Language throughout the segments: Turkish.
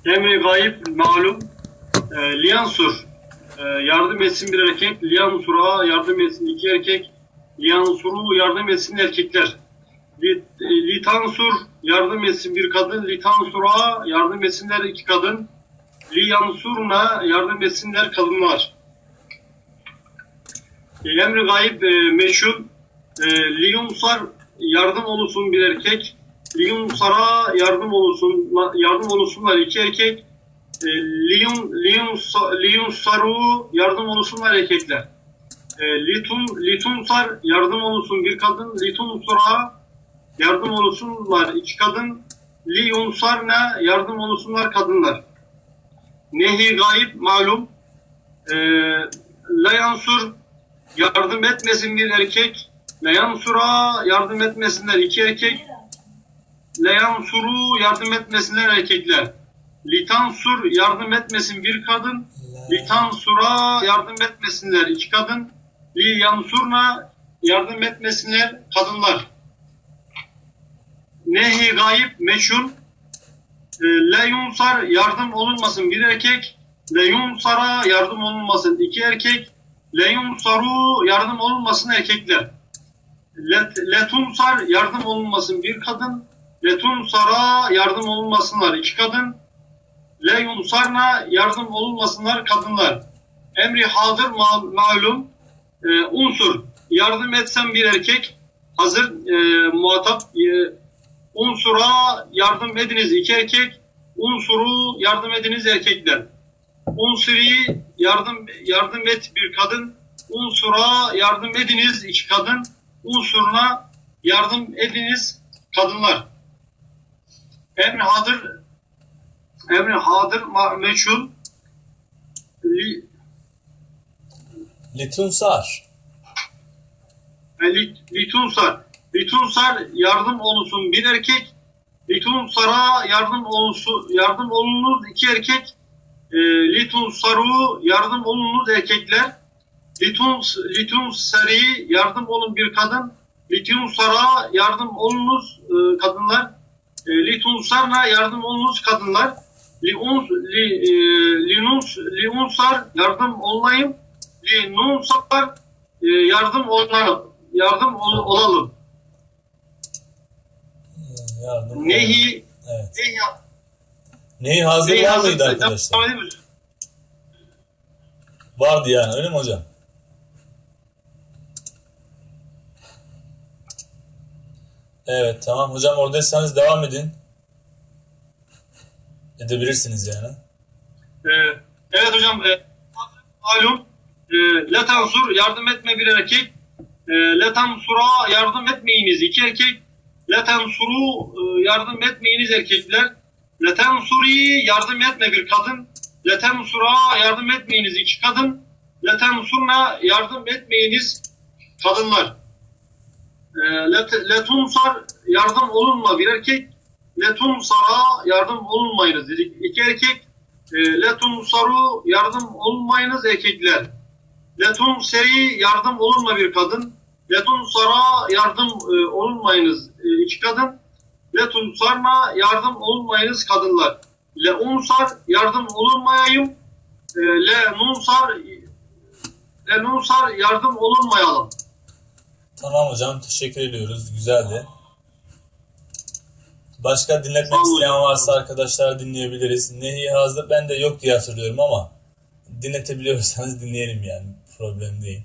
Emri gayip malum. Liyansur yardım etsin bir erkek. Liyansura yardım etsin iki erkek. Liyansuru yardım etsin erkekler. Litansur yardım etsin bir kadın. Litansura yardım etsinler iki kadın. Liyansurna yardım etsinler kadınlar. Emri gayip meşhur. Liyunsar yardım olsun bir erkek. Liyunsara yardım olsunlar iki erkek. Liyunsaru yardım olsunlar erkekler. Litunsar yardım olsun bir kadın. Litunsara yardım olsunlar iki kadın. Liyunsarna yardım olsunlar kadınlar. Nehi gayip malum. Layansur yardım etmesin bir erkek. Layansura yardım etmesinler iki erkek. Layansuru yardım etmesinler erkekler. Litansur yardım etmesin bir kadın. Litansura yardım etmesinler iki kadın. Liyansurna yardım etmesinler kadınlar. Nehi gayip meşhur. Leyunsar yardım olunmasın bir erkek. Leyunsara yardım olunmasın iki erkek. Leyunsaru yardım olunmasın erkekler. Letunsar yardım olunmasın bir kadın. Letunsara yardım olunmasınlar iki kadın. Leyunsarna yardım olunmasınlar kadınlar. Emri hadır malum. Unsur yardım etsen bir erkek. Hazır muhatap. Unsura yardım ediniz iki erkek. Unsuru yardım ediniz erkekler. Unsuri yardım et bir kadın. Unsura yardım ediniz iki kadın. Unsuruna yardım ediniz kadınlar. Emri hadır meçhul. Litunsar. Litunsar yardım olunsun bir erkek. Litunsara yardım olunuz iki erkek. Litunsaru yardım olunuz erkekler. Litunsari yardım olun bir kadın. Litunsara yardım olunuz kadınlar. Litunsarna yardım olunuz kadınlar. Liunsar yardım olmayın. Linunsar yardım olalım. Nehi evet. Nehi hazır var mıydı arkadaşlar? Vardı yani öyle mi hocam? Evet tamam hocam, oradaysanız devam edin. Edebilirsiniz yani. Evet hocam. Malum. Letansur yardım etme bir erkek. Letansura yardım etmeyiniz iki erkek. Letansuru yardım etmeyiniz erkekler. Letansuri yardım etme bir kadın. Letansura yardım etmeyiniz iki kadın. Letansurna yardım etmeyiniz kadınlar. Letunsar yardım olunma bir erkek. Letunsara yardım olunmayınız dedik iki erkek. Letunsaru yardım olunmayınız erkekler. Letunseri yardım olunma bir kadın. Letunsara yardım olunmayınız iki kadın. Letunsarna yardım olunmayınız kadınlar. Leunsar yardım olunmayayım. Lenunsar yardım olunmayalım. Tamam hocam, teşekkür ediyoruz. Güzeldi. Başka dinletmek isteyen varsa arkadaşlar dinleyebiliriz. Nehi hazır ben de yok diye hatırlıyorum ama dinletebiliyorsanız dinleyelim yani. Problem değil.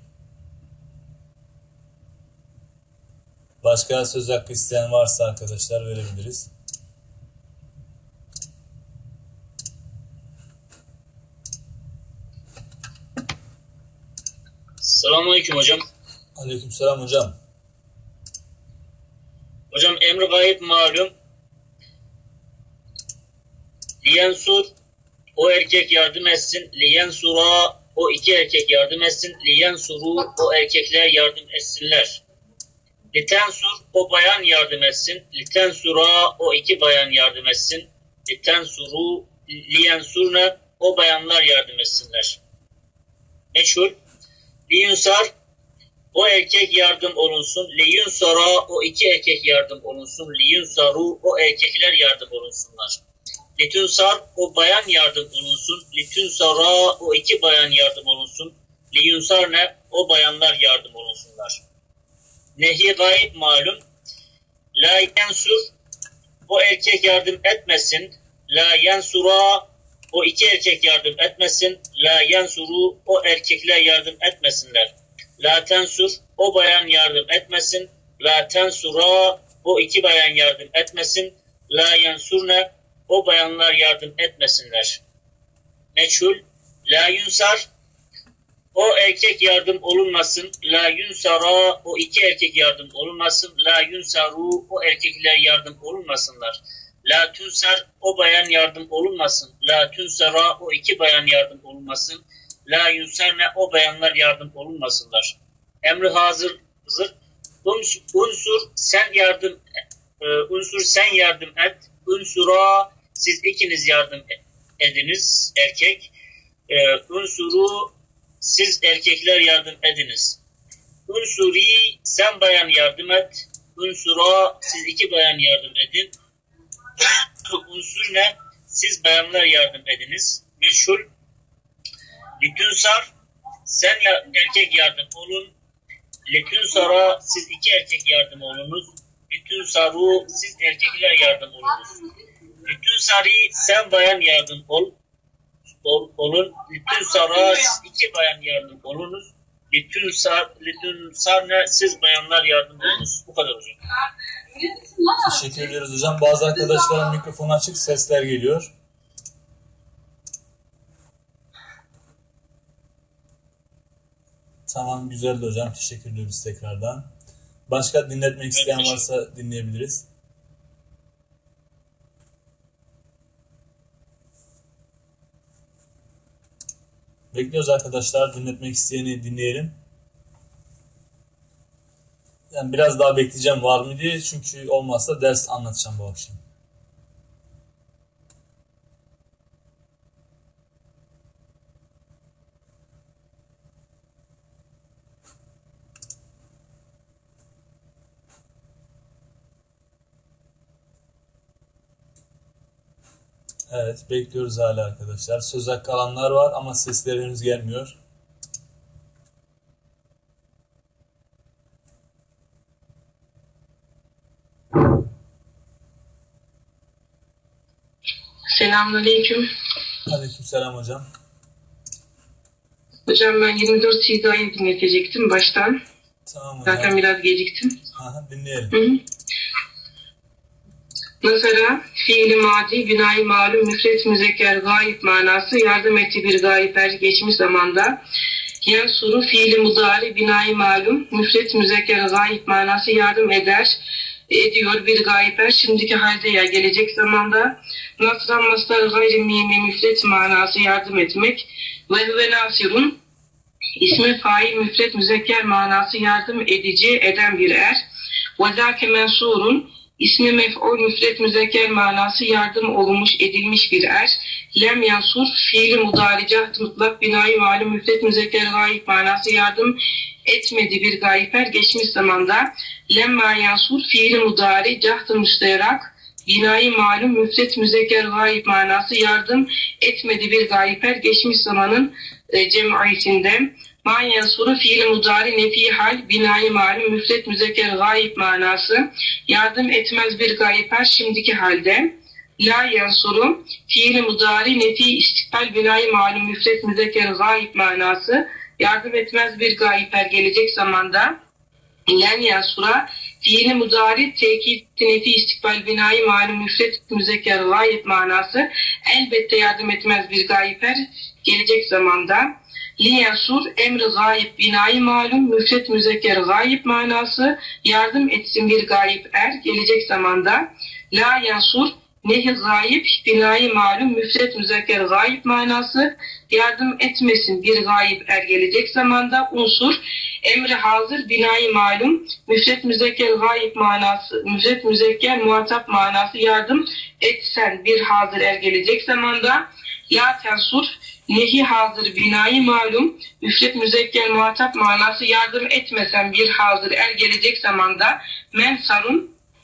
Başka söz hakkı isteyen varsa arkadaşlar verebiliriz. Selamünaleyküm hocam. Aleykümselam hocam. Hocam emri gayet malum. Liyensur o erkek yardım etsin. Liyensura o iki erkek yardım etsin. Liyensuru o erkekler yardım etsinler. Litensur o bayan yardım etsin. Litensura o iki bayan yardım etsin. Litensuru liyensurna o bayanlar yardım etsinler. Meşhur. Liyunsar o erkek yardım olunsun. Liyunsara o iki erkek yardım olunsun. Liyunsaru o erkekler yardım olunsunlar. Litunsar o bayan yardım olunsun. Litunsara o iki bayan yardım olunsun. Liyunsarne o bayanlar yardım olunsunlar. Nehi gayb malum. La yensur o erkek yardım etmesin. La yensura o iki erkek yardım etmesin. La yensuru o erkekler yardım etmesinler. La tensur o bayan yardım etmesin. La tensura o iki bayan yardım etmesin. La yensurne o bayanlar yardım etmesinler. Meçhul. La yunsar o erkek yardım olunmasın. La yunsara o iki erkek yardım olunmasın. La yunsaru o erkekler yardım olunmasınlar. La tunsar o bayan yardım olunmasın. La tunsara o iki bayan yardım olunmasın. La yunsarne o bayanlar yardım olunmasınlar. Emri hazır. Unsur sen yardım et. Unsura siz ikiniz yardım ediniz erkek. Unsuru siz erkekler yardım ediniz. Unsuri sen bayan yardım et. Unsura siz iki bayan yardım edin. Unsur ne? Siz bayanlar yardım ediniz. Meşhur. Litunsar sen erkek yardım olun. Litunsara siz iki erkek yardım olunuz. Litunsaru siz erkekler yardım olunuz. Litunsari sen bayan yardım olun. Litunsara siz iki bayan yardım olunuz. Litunsarne siz bayanlar yardım olunuz. Bu kadar hocam. Teşekkür ederiz hocam. Bazı arkadaşların mikrofonu açık, sesler geliyor. Tamam, güzeldi hocam. Teşekkür ediyoruz tekrardan. Başka dinletmek isteyen varsa dinleyebiliriz. Bekliyoruz arkadaşlar. Dinletmek isteyeni dinleyelim. Yani biraz daha bekleyeceğim var mı diye. Çünkü olmazsa ders anlatacağım bu akşam. Evet, bekliyoruz hala arkadaşlar. Söz hakkı alanlar var ama sesleri henüz gelmiyor. Selamünaleyküm. Aleykümselam hocam. Hocam ben 24 Sida'yı dinletecektim baştan. Tamam hocam. Zaten biraz geciktim. Aha, dinleyelim. Hı. Mesela fiili madi, binayi malum, müfret müzekker, gayip manası, yardım etti bir gayipler geçmiş zamanda. Yensuru fiili mudari, binayi malum, müfret müzekker, gayip manası, yardım ediyor bir gayipler şimdiki halde ya gelecek zamanda. Nasran mastar gayri mimi müfret manası, yardım etmek. Ve nasirun ismi fail müfret müzekker manası, yardım edici eden bir er. Ve zâke mensurun ismi mef'ul müfret müzekker manası, yardım olmuş edilmiş bir er. Lem yansur fiili mudaricat mutlak binayi malum müfret müzekker gayip manası, yardım etmedi bir gayip er geçmiş zamanda. Lemma yansur fiili mudari caht-ı müşterak binayi malum müfret müzekker gayip manası, yardım etmedi bir gayip er geçmiş zamanın cem'iyetinde. Ma yansuru fiili mudari nefi hal binayi malum müfret müzekker gayip manası, yardım etmez bir gayip er şimdiki halde. La yansuru fiili mudari nefi istikbal binayi malum müfret müzekker gayip manası, yardım etmez bir gayip er gelecek zamanda. Len yansura fiili mudari tekit nefi istikbal binayi malum müfret müzekker gayip manası, elbette yardım etmez bir gayip er gelecek zamanda. Liyansur emri gayip binayi malum müfret müzekker gayip manası, yardım etsin bir gayip er gelecek zamanda. La yansur nehi gayip binayi malum müfret müzekker gayip manası, yardım etmesin bir gayip er gelecek zamanda. Unsur emri hazır binayi malum müfret müzekker gayip manası, müfret müzekker muhatap manası, yardım etsen bir hazır er gelecek zamanda. La tensur nehi hazır binayi malum müfret müzekker muhatap manası, yardım etmesen bir hazır er gelecek zamanda. Mensarun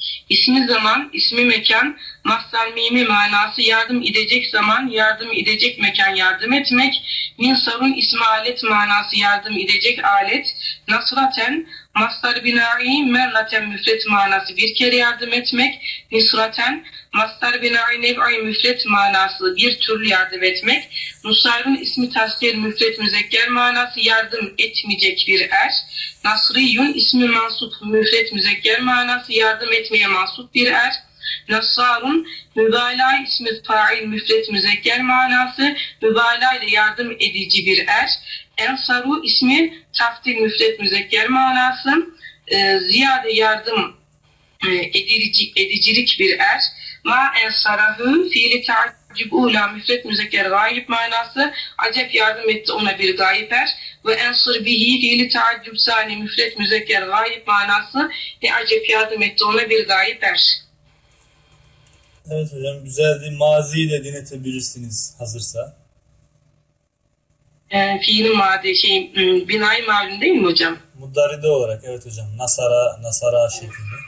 İsmi zaman, ismi mekan, mastar mimi manası yardım edecek zaman, yardım edecek mekan, yardım etmek. Minsarun ismi alet manası yardım edecek alet. Nasraten, mastar binai, merraten müfret manası bir kere yardım etmek. Nisraten, mastar binai nev'i müfret manası bir türlü yardım etmek. Nusayrun ismi tasdir müfret müzekker manası yardım etmeyecek bir er. Nasriyun ismi mansup müfret müzekker manası yardım etmeye mansup bir er. Nassarun mübalağa ismi fail müfret müzekker manası mübalağa ile yardım edici bir er. Ensaru ismi taftil müfret müzekker manası ziyade yardım edicilik bir er. Ma ensarahu fiili ta'cib ula müfret müzekker gayip manası acep yardım etti ona bir gayip er. Ve ensır bihi fiili ta'cib sani müfret müzekker gayip manası acep yardım etti ona bir gayip er. Evet hocam, güzeldi. Maziyi de dinletebilirsiniz hazırsa. Fiili madi binayı malum değil mi hocam? Muddaride olarak evet hocam. Nasara şeklinde.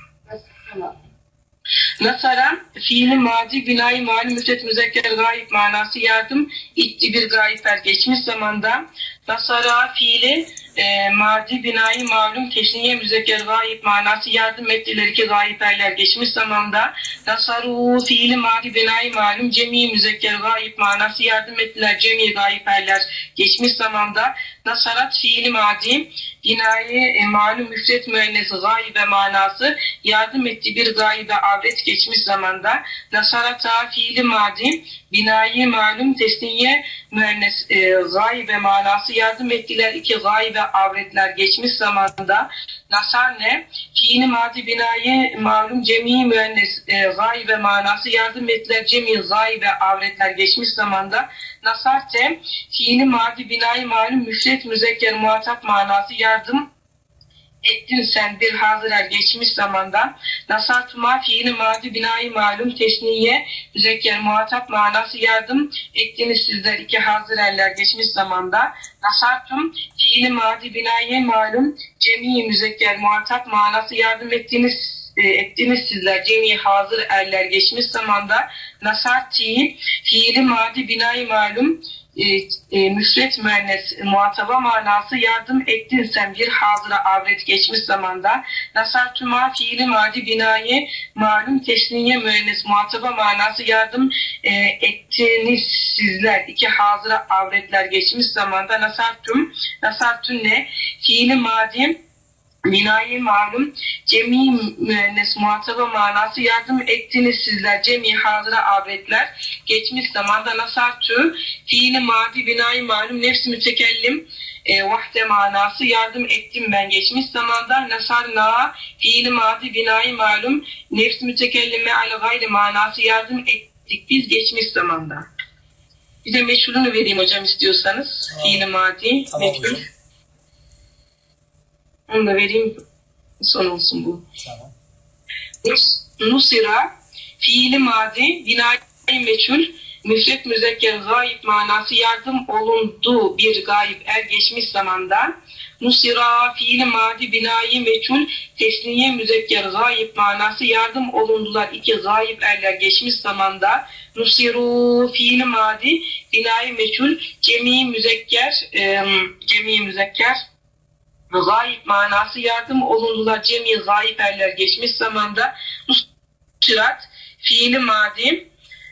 Nasara fiili madi binayı malum müfret müzekker gayip manası yardım itti bir gayipler geçmiş zamanda. Nasara fiili madi binayı malum teşniye müzekker gayip manası yardım ettiler ki gayiplerler geçmiş zamanda. Nasaru fiili madi binayı malum cemi müzekker gayip manası yardım ettiler cemi gayiplerler geçmiş zamanda. Nasarat fiili madi binayı malum müfret müennes gaybe manası yardım etti bir gaybe avret geçmiş zamanda. Nasarata fiili madi binayı malum tesniye müennes gaybe manası yardım ettiler iki gaybe avretler geçmiş zamanda. Nasarne fiili madi binayı malum cemi müennes gaybe manası yardım ettiler cemi gaybe avretler geçmiş zamanda. Nasarte fiili madi binayı malum müfret müzekker muhatap manası yardım ettin sen bir hazırer geçmiş zamanda. Nasartuma fiili madi binayı malum teşniye müzekker muhatap manası yardım ettiniz sizler iki hazırerler geçmiş zamanda. Nasartum fiili madi binayı malum cemi müzekker muhatap manası yardım ettiniz sizler cemi hazır erler geçmiş zamanda. Nasarti fiili madi binayı malum müfret müennes muhataba manası yardım ettin sen bir hazıra avret geçmiş zamanda. Nasartuma fiili madi binayı malum teşniye müennes muhataba manası yardım ettiniz sizler iki hazıra avretler geçmiş zamanda. Nasartun fiili madi binayı malum cemi müennes muhataba manası yardım ettiniz sizler cemi hazıra avretler geçmiş zamanda. Nasartü fiili madi binayı malum nefsi mütekellim vahde manası yardım ettim ben geçmiş zamanda. Nasarna fiili madi binayı malum nefsi mütekellime al gayri manası yardım ettik biz geçmiş zamanda. Bir de meşhurunu vereyim hocam istiyorsanız. Fiili madi Tamam meşhur. hocam. Onu da vereyim. Son olsun bu. Tamam. Nusira fiili madi binayı meçhul müfret müzekker gayip manası yardım olundu bir gayip er geçmiş zamanda. Nusira fiili madi binayı meçhul tesniye müzekker gayip manası yardım olundular iki gayip erler geçmiş zamanda. Nusiru fiili madi binayı meçhul cemi müzekker gayip manası yardım olundular cemi gayip erler geçmiş zamanda. Nusirat fiili madi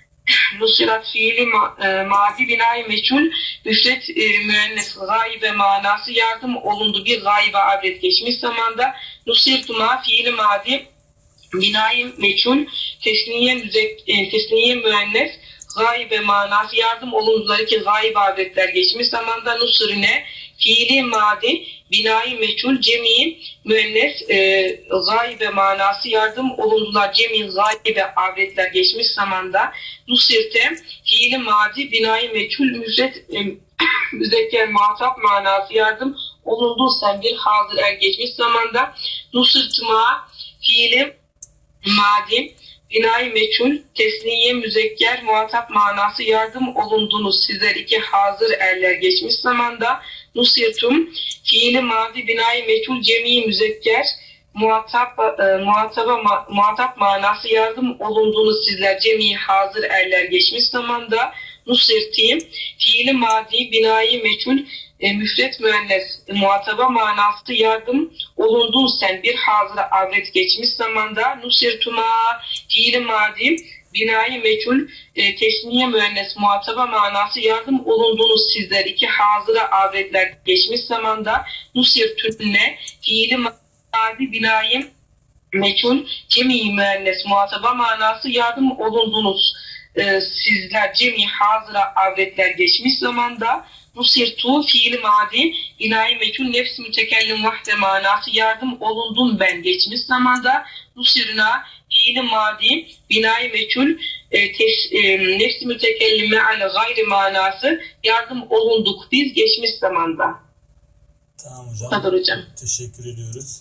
madi binayı meçhul müfret müennes gaybe manası yardım olundu bir gaybe avret geçmiş zamanda. Nusirtuma fiili madi binayı meçhul tesniye müennes gaybe manası yardım olundular ki gaybe avretler geçmiş zamanda. Nusrine fiili madi binayı meçhul cemi müennes gaybe manası yardım olundular cemi gaybe avretler geçmiş zamanda. Nusirte fiili madi binayı meçhul müzekker muhatap manası yardım olundu sen bir hazır er geçmiş zamanda. Nusirtuma fiili madi binayı meçhul tesniye müzekker muhatap manası yardım olundunuz sizler iki hazır erler geçmiş zamanda. Nusirtum fiili madi binayı meçhul cemi müzekker muhatap manası yardım olunduğunuz sizler cemi hazır erler geçmiş zamanda. Nusirti fiili madi binayı meçhul müfret müennes muhataba manası yardım olundun sen bir hazıra avret geçmiş zamanda. Nusirtuma fiili madi binayı meçhul teşniye müennes muhataba manası yardım olundunuz sizler iki hazıra avretler geçmiş zamanda. Nusirtünne fiili madi binayı meçhul cemi müennes muhataba manası yardım olundunuz sizler cemi hazıra avretler geçmiş zamanda. Nusirtu fiili madi binayi meçhul nefs mütekellim vahde manası yardım olundum ben geçmiş zamanda. Nusirna fiili madi binayi meçhul nefs mütekellime al gayri manası yardım olunduk biz geçmiş zamanda. Tamam hocam. Kadar hocam. Teşekkür ediyoruz.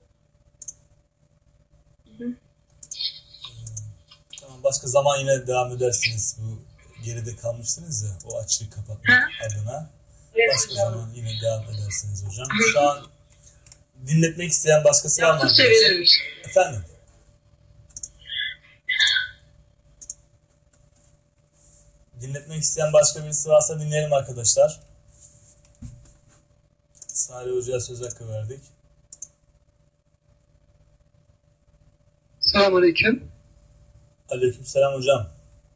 Tamam, başka zaman yine devam edersiniz. Bu geride kalmıştınız ya, o açığı kapatmak adına. Başka zaman yine devam edersiniz hocam. Şu an dinletmek isteyen başkası var mı? Efendim? Dinletmek isteyen başka birisi varsa dinleyelim arkadaşlar. Salih Hoca'ya söz hakkı verdik. Selamünaleyküm. Aleykümselam hocam.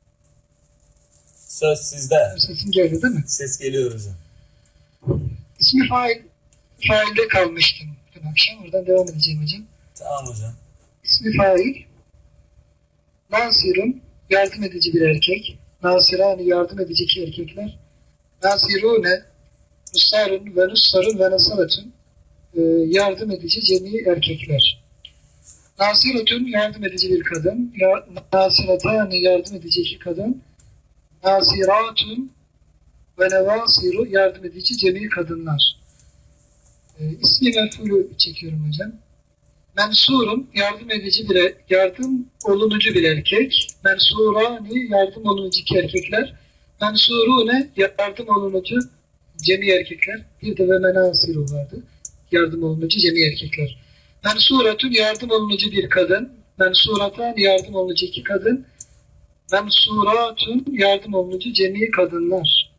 Söz sizde. Sesim geldi değil mi? Ses geliyor hocam. İsmi failde kalmıştım dün akşam. Oradan devam edeceğim hocam. Tamam hocam. İsmi fail. Nasirun, yardım edici bir erkek. Nasirani, yardım edici iki erkekler. Nasirune, Nusarun ve Nusarun ve Nasaratun, yardım edici cemi erkekler. Nasiratun, yardım edici bir kadın. Nasiratani, yardım edici iki kadın. Nasiratun ve Nevasiru, yardım edici cemi kadınlar. İsmi mef'ulü çekiyorum hocam. Mensurun, yardım olunucu bir erkek. Mensurani, yardım olunucu iki erkekler. Mensurune, yardım olunucu cemi erkekler. Bir de ve menasiru vardı. Yardım olunucu cemi erkekler. Mensuratun, yardım olunucu bir kadın. Mensuratan, yardım olunucu iki kadın. Mensuratun, yardım olunucu cemi kadınlar.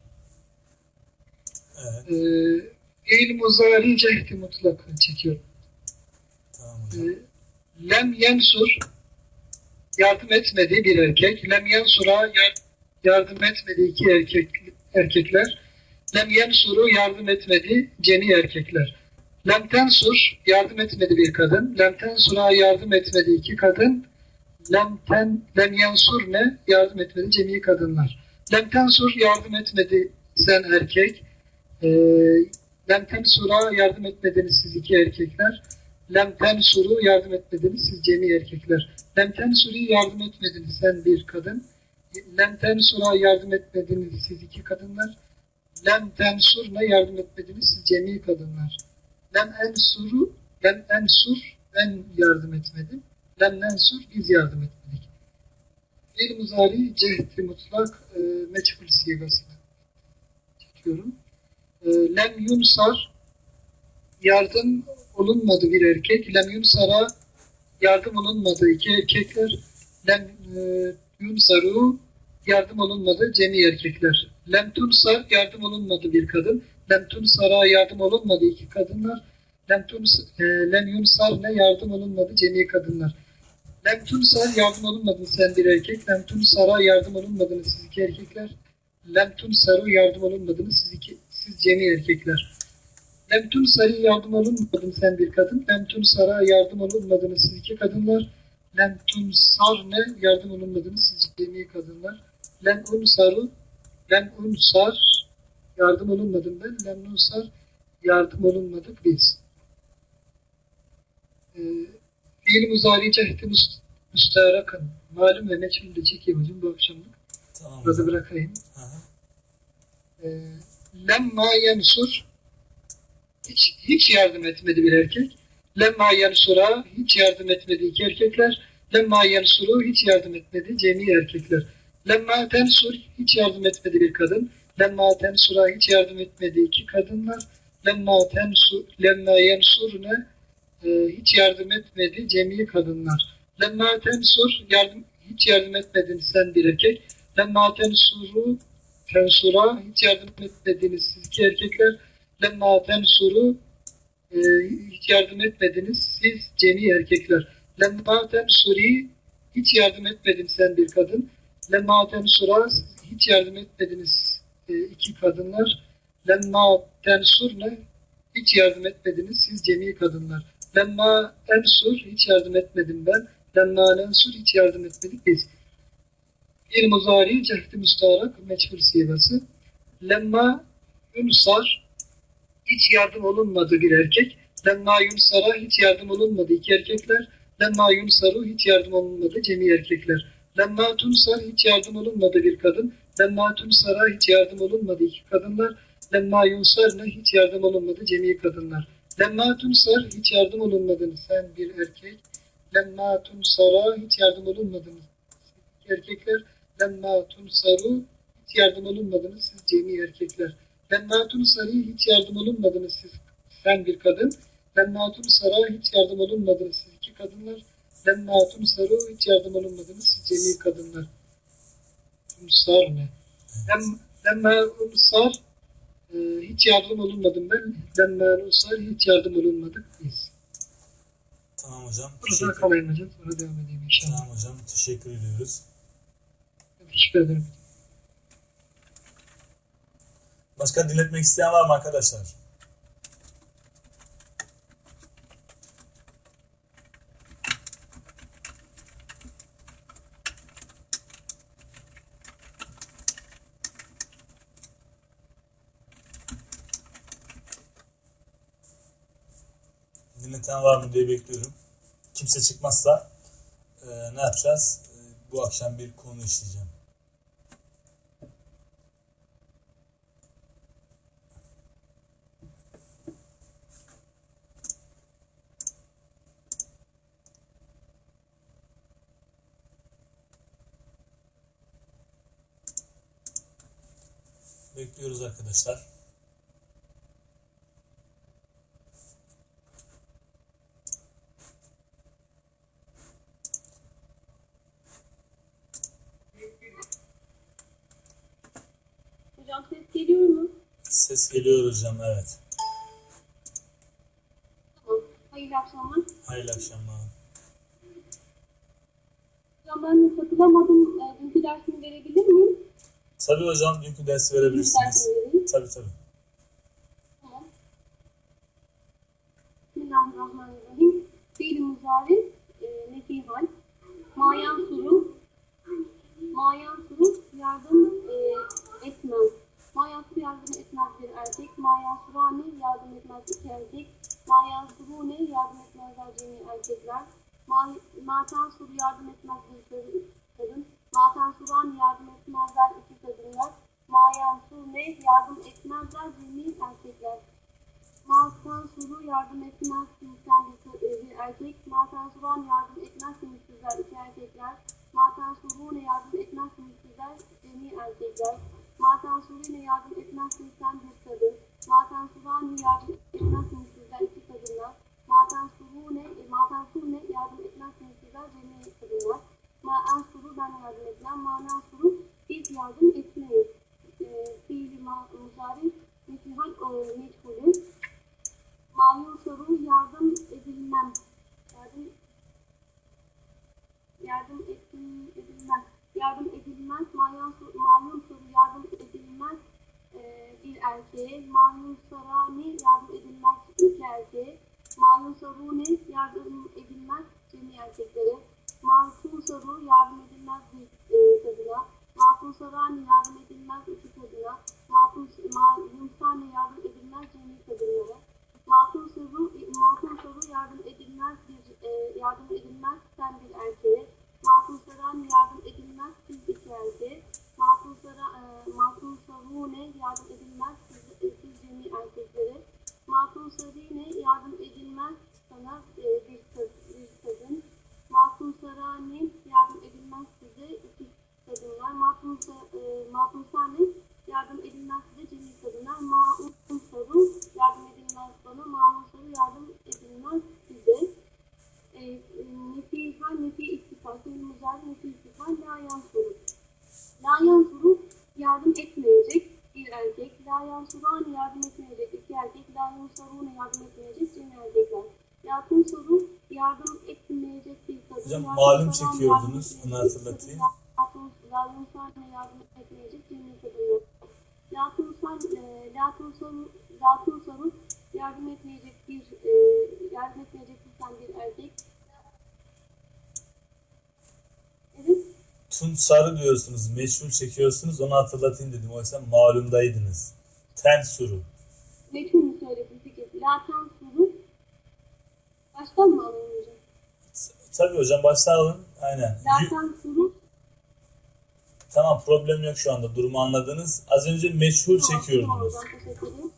Evet. Fiil muzari cehdi mutlak çekiyorum. Tamam hocam. Lem yensur, yardım etmedi bir erkek. Lem yensura, yardım etmedi iki erkekler. Lem yensuru, yardım etmedi cemi erkekler. Lem tensur, yardım etmedi bir kadın. Lem tensura, yardım etmedi iki kadın. Lem yensur ne? Yardım etmedi cemi kadınlar. Lem tensur, yardım etmedi sen erkek. Lem tensura, yardım etmediniz siz iki erkekler. Lem tensuru, yardım etmediniz siz cemi erkekler. Lem tensuri, yardım etmediniz sen bir kadın. Lem tensura, yardım etmediniz siz iki kadınlar. Lem tensur ne? Yardım etmediniz siz cemi kadınlar. Lem ensur, ben yardım etmedim. Lem nensur, biz yardım etmedik. Bir muzari cehdi mutlak meçhul sigasına çekiyorum. Lem yunsar, yardım olunmadı bir erkek. Lem yunsara, yardım olunmadı iki erkekler. Lem yunsaru, yardım olunmadı cemi erkekler. Lem tunsar, yardım olunmadı bir kadın. Lem tunsara, yardım olunmadı iki kadınlar. Lem yunsar ne? Yardım olunmadı cemi kadınlar. Lem tunsar, yardım olunmadı sen bir erkek. Lem tunsara, yardım olunmadınız siz iki erkekler. Lem tunsaru, yardım olunmadınız siz cemi erkekler. Lem tunsari, yardım olunmadın sen bir kadın. Lem tunsara, yardım olunmadınız siz iki kadınlar. Lem tunsar ne? Yardım olunmadınız siz cemi kadınlar. Lem unsar, yardım olunmadım ben. Lem nunsar, yardım olunmadık biz. Fiil muzari cehdi müstarakın. Malum ve meçhul de çekeyim hocam bu akşamlık. Tamam. Burada bırakayım. Hı. Lemma yensur, hiç yardım etmedi bir erkek. Lemma yensura, hiç yardım etmedi iki erkekler. Lemma yensuru, hiç yardım etmedi cemi erkekler. Lemma tensur, hiç yardım etmedi bir kadın. Lemma tensura, hiç yardım etmedi iki kadınlar. Lemma yensur ne? hiç yardım etmedi cemi kadınlar. Lemma tensur hiç yardım etmedin sen bir erkek. Lemma tensura hiç yardım etmediniz siz iki erkekler. Lemma tensuru hiç yardım etmediniz siz cemi erkekler. Lemma tensuri hiç yardım etmedin sen bir kadın. Lemma tensura hiç yardım etmediniz iki kadınlar. Lemma tensurne hiç yardım etmediniz siz cemi kadınlar. Lemma ensur hiç yardım etmedim ben. Lemma lensur hiç yardım etmedik biz. Bir muzari cehdi müstarak meçhul sigası. Lemma yunsar hiç yardım olunmadı bir erkek. Lemma yunsara hiç yardım olunmadı iki erkekler. Lemma yunsaru hiç yardım olunmadı cemi erkekler. Lemma tunsar hiç yardım olunmadı bir kadın. Lemma tunsara hiç yardım olunmadı iki kadınlar. Lemma yunsarne hiç yardım olunmadı cemi kadınlar. Lemma tunsar hiç yardım olunmadın sen bir erkek. Lemma tunsara hiç yardım olunmadınız iki erkekler. Lemma tunsaru hiç yardım olunmadınız siz cemi erkekler. Lemma tunsari hiç yardım olunmadınız siz sen bir kadın. Lemma tunsara hiç yardım olunmadınız siz iki kadınlar. Lemma tunsaru hiç yardım olunmadınız siz cemi kadınlar. Tunsar ne? Lemma unsar hiç yardım olunmadım ben. Lemma unsar hiç yardım olunmadık biz. Tamam hocam. Burada kalayım hocam. Sonra devam edeyim inşallah. Tamam hocam. Teşekkür ediyoruz. Teşekkür ederim. Başka dinletmek isteyen var mı arkadaşlar? Dinleten var mı diye bekliyorum. Kimse çıkmazsa ne yapacağız? Bu akşam bir konu işleyeceğim. Bekliyoruz arkadaşlar. Hocam ses geliyor mu? Ses geliyor hocam, evet. Tamam. Hayırlı akşamlar. Hayırlı akşamlar. Hocam ben katılamadım. Dünkü dersini verebilir miyim? Tabii hocam, dünkü dersi Dünkü verebilirsiniz. dersini vereyim. Tabii. Tamam. Bismillahirrahmanirrahim. Fiil-i muzari, nefi hal. Mayansuru yardım etmez. Mayansuru yardım etmez bir erkek. Mayansurani yardım etmez iki erkek. Mayansurune yardım etmezler cemi erkekler. Matansuru yardım etmez bir kadın. Matansurani yardım etmezler iki kadınlar. Mayansune yardım etmezler cemi erkekler. Matansuru yardım etmez bir erkek. Matansuran yardım etmez sizler iki erkekler. Matansurune yardım etmez sizler cemi erkekler. Matansurine yardım etmez sen bir kadın. Matansurani yardım etmez sizler iki kadınlar. Matansurune yardım etmez sizler cemi kadınlar. Ma'ansuru ben yardım etmem. Ma'ansuru biz yardım etmeyiz. Fiil-i muzari meçhul meçhulü. Mayunsaru yardım edilmem. Yardım edilmez. Mayunsaru yardım edilmez bir erkeğe. Mayunsarani yardım edilmez iki erkeğe. Mayunsarune yardım edilmez cemi erkeklere. Matunsaru yardım edilmez bir kadına. Matunsarani yardım edilmez iki kadına. Mayunsane yardım edilmez cemi kadınlara. Matunsaru yardım edilmez sen bir erkeğe. Matunsaran yardım edilmez siz iki erkeğe. Matunsarune yardım edilmez siz cemi erkeklere. Matunsarine yardım edilmez sana bir kadın. Matunsarani yardım edilmez size iki kadınlar. Matunsarune yansuru yardım etmeyecek bir erkek. La yansurani yardım etmeyecek iki erkek. La yansarune yardım etmeyecek cem erkekler. La tunsuru yardım etmeyecek bir kadın. Hocam La malum tunsaran çekiyordunuz. yardım Onu etmeyecek hatırlatayım. kadın. La yunsarne yardım etmeyecek cem kadınlar. La tunsaru yardım etmeyecek bir sen bir erkek. Evet. Tunsarı diyorsunuz. Meşhur çekiyorsunuz. Onu hatırlatayım dedim. Oysa malumdaydınız. Tensuru. Meçhul mu söyledin peki? La tansuru. Baştan mı alayım hocam? Tabii hocam baştan alın. Aynen. La tansuru. Tamam, problem yok şu anda. Durumu anladınız. Az önce meşhur Tamam çekiyordunuz. hocam, teşekkür ederim.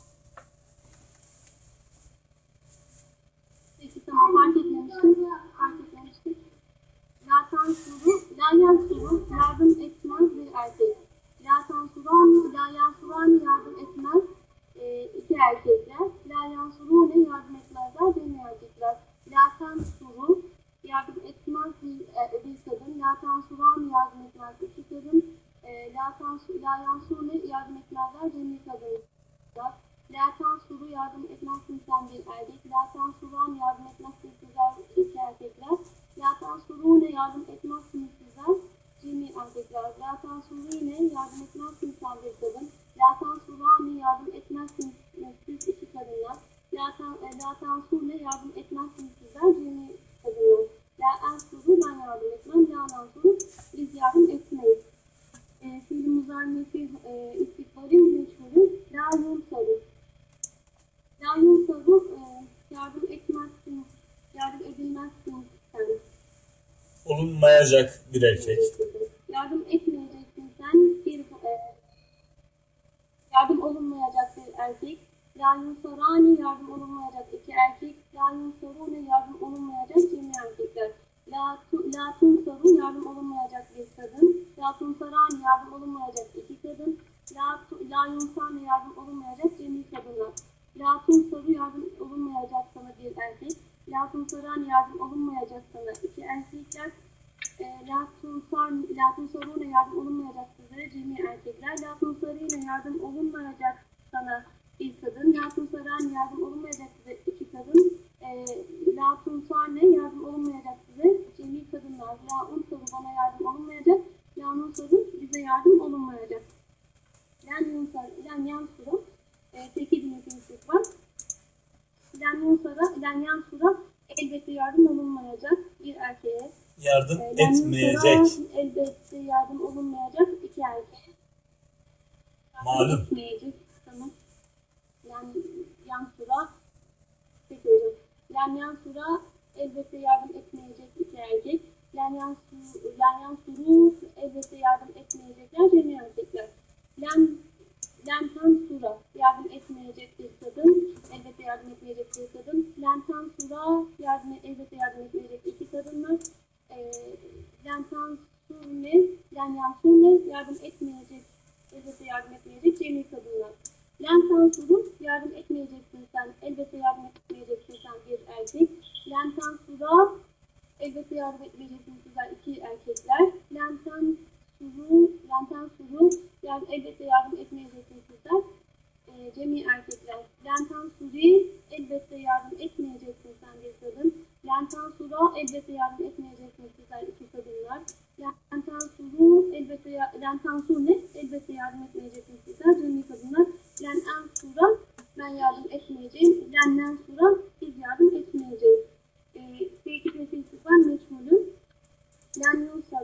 Peki tamam, fark etmemiştim. La tansuru, la yansuru yardım etmez bir erkek. La tansurani, la yansurani yardım etmez iki erkekler. La yansurune yardım etmezler demi erkekler. La tansuru yardım etmez bir kadın. La tansurani yardım etmez iki kadın. La yansune yardım etmezler demi kadınlar. La tansuru yardım etmezsin sen bir erkek. La tansuran yardım etmezsin sizler iki erkekler. La tansurune yardım etmezsiniz sizler cemi erkekler. La tansurine yardım etmezsin sen bir kadın. La tansurani yardım etmezsiniz siz iki kadınlar. La tansune yardım etmezsiniz sizler cemi kadınlar. La ensuru ben yardım etmem. La nansuru biz yardım etmeyiz. Fiil-i muzarnefi istikbalin meşhurü. La yunsaru. La yunsaru yardım etmezsin, yardım edilmezsin sen. Olunmayacak bir erkek. Yardım etmeyeceksin sen bir yardım olunmayacak bir erkek. La yunsarani yardım olunmayacak iki erkek. La yunsarune yardım olunmayacak cemi erkekler. La tunsaru yardım olunmayacak bir kadın. La tunsarani yardım olunmayacak iki kadın. La yunsarne yardım olunmayacak cemi kadınlar. La tunsaru yardım olunmayacak sana bir erkek. La tunsaran yardım olunmayacak sana iki erkekler. La tunsarune yardım olunmayacak sizlere cemi erkekler. La tunsarine yardım olunmayacak sana bir kadın. La tunsaran yardım olunmayacak size iki kadın. La tunsarne yardım olunmayacak size cemi kadınlar. La unsaru bana yardım olunmayacak. La nunsaru bize yardım olunmayacak. Len yansuru tekil nefeslik var. Len yansura elbette yardım olunmayacak bir erkeğe. Yardım etmeyecek. Elbette yardım olunmayacak iki erkeğe. Malum. Etmeyecek. Tamam. Yansura. Peki hocam. Len yansura elbette yardım etmeyecek iki erkek. Len yansuru elbette yardım etmeyecekler cemi erkekler. Len tansura yardım etmeyecek bir kadın, elbette yardım etmeyecek bir kadın. Len tansura elbette yardım etmeyecek iki kadınlar. Len yansurne yardım etmeyecek, elbette yardım etmeyecek cemi kadınlar. Len tansuru yardım etmeyeceksin sen, elbette yardım etmeyeceksin sen bir erkek. Len tansura elbette yardım etmeyeceksin sizler iki erkekler. Len tansuru yani elbette yardım etmeyeceksiniz sizler cemi erkekler. Len tansuri elbette yardım etmeyeceksin sen bir kadın. Len tansura elbette yardım etmeyeceksiniz sizler iki kadınlar. Len tansuru len tansune elbette yardım etmeyeceksiniz sizler cemi kadınlar. Len ensura ben yardım etmeyeceğim. Len nensura biz yardım etmeyeceğiz. Tekil nefeslik var meçhulü. Len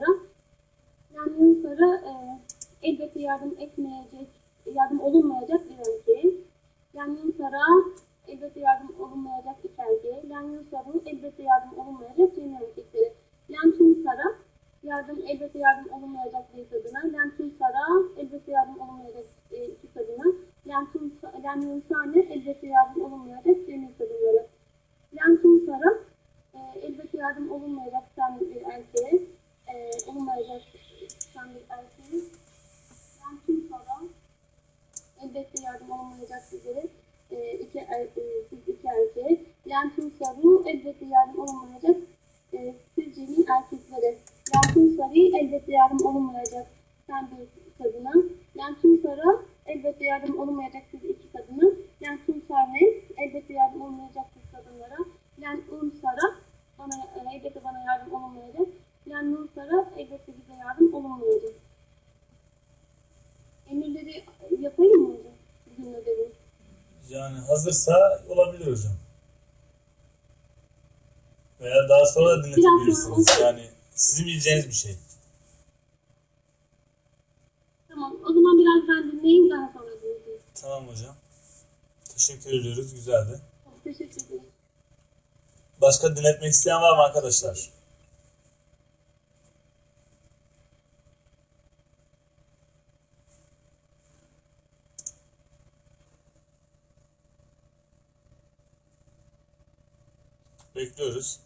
yunsara elbette yardım etmeyecek, yardım olunmayacak bir erkeğe. Len yunsara elbette yardım olunmayacak iki erkeğe. Len yunsaru elbette yardım olunmayacak cemi erkeklere. Len tunsara elbette yardım olunmayacak bir kadına. Len tunsara elbette yardım olunmayacak iki kadına. Len yunsane elbette yardım olunmayacak cemi kadınlara. Len tunsara elbette yardım olunmayacak sen bir erkeğe. Olunmayacak sen bir erkeğe. Len tunsara elbette yardım olunmayacak sizlere siz iki erkeğe. Len tunsaru elbette yardım olunmayacak siz cemi erkeklere. Len tunsari elbette yardım olunmayacak sen bir kadına. Yani tunsara elbette yardım olunmayacaktır iki kadına. Yani tunsarne elbette yardım olmayacaktır kadınlara. Yani unsara elbette bana yardım olunmayacak. Yani nursara elbette bize yardım olunmayacak. Emirleri yapayım mı hocam? Bugün ödevi. Yani hazırsa olabilir hocam. Veya daha sonra da dinletebilirsiniz. Yani sizin bileceğiniz bir şey. Tamam. O zaman biraz ben dinleyeyim, daha sonra dinleyeceğim. Tamam hocam. Teşekkür ediyoruz. Güzeldi. Teşekkür ederim. Başka dinletmek isteyen var mı arkadaşlar? Bekliyoruz.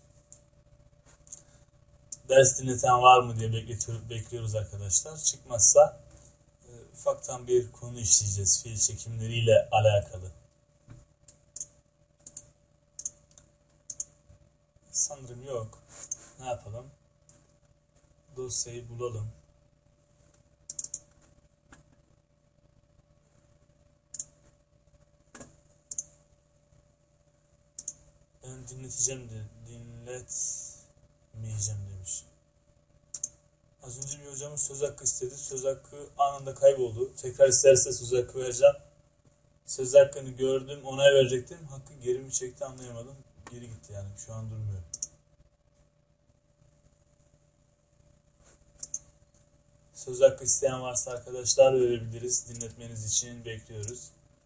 Ders dinleten var mı diye bekliyoruz arkadaşlar. Çıkmazsa ufaktan bir konu işleyeceğiz. Fiil çekimleriyle alakalı. Sanırım yok. Ne yapalım? Dosyayı bulalım. Ben dinleteceğim de dinletmeyeceğim demiş. Az önce bir hocamız söz hakkı istedi. Söz hakkı anında kayboldu. Tekrar isterse söz hakkı vereceğim. Söz hakkını gördüm, onay verecektim. Hakkı geri mi çekti anlayamadım. Geri gitti yani. Şu an durmuyor. Söz hakkı isteyen varsa arkadaşlar verebiliriz. Dinletmeniz için bekliyoruz.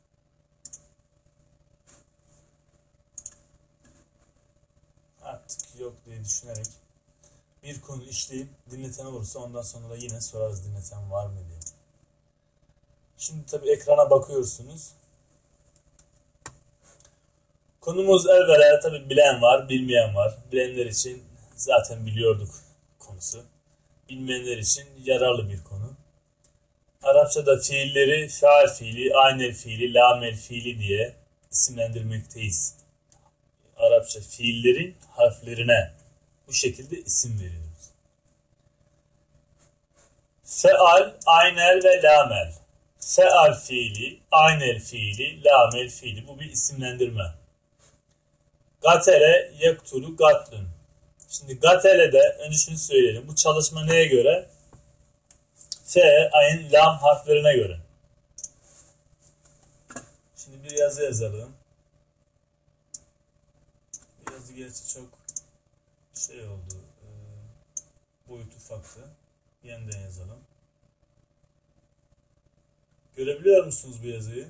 Artık yok diye düşünerek bir konu işleyip dinleten olursa ondan sonra da yine sorarız dinleten var mı diye. Şimdi tabii ekrana bakıyorsunuz. Konumuz evvela tabii bilen var, bilmeyen var. Bilenler için zaten biliyorduk konusu. Bilmeyenler için yararlı bir konu. Arapçada fiilleri faal fiili, aynel fiili, lamel fiili diye isimlendirmekteyiz. Arapça fiillerin harflerine bu şekilde isim veriyoruz. Feal, aynel ve lamel. Feal fiili, aynel fiili, lamel fiili. Bu bir isimlendirme. Gatele, yektulu, gatlun. Şimdi gatele'de önce şunu söyleyelim. Bu çalışma neye göre? Fe, ayn, lam harflerine göre. Şimdi bir yazı yazalım. Bir yazı gerçi çok şey oldu. Boyut ufaktı. Yeniden yazalım. Görebiliyor musunuz bu yazıyı?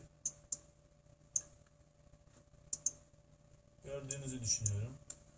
Gördüğünüzü düşünüyorum.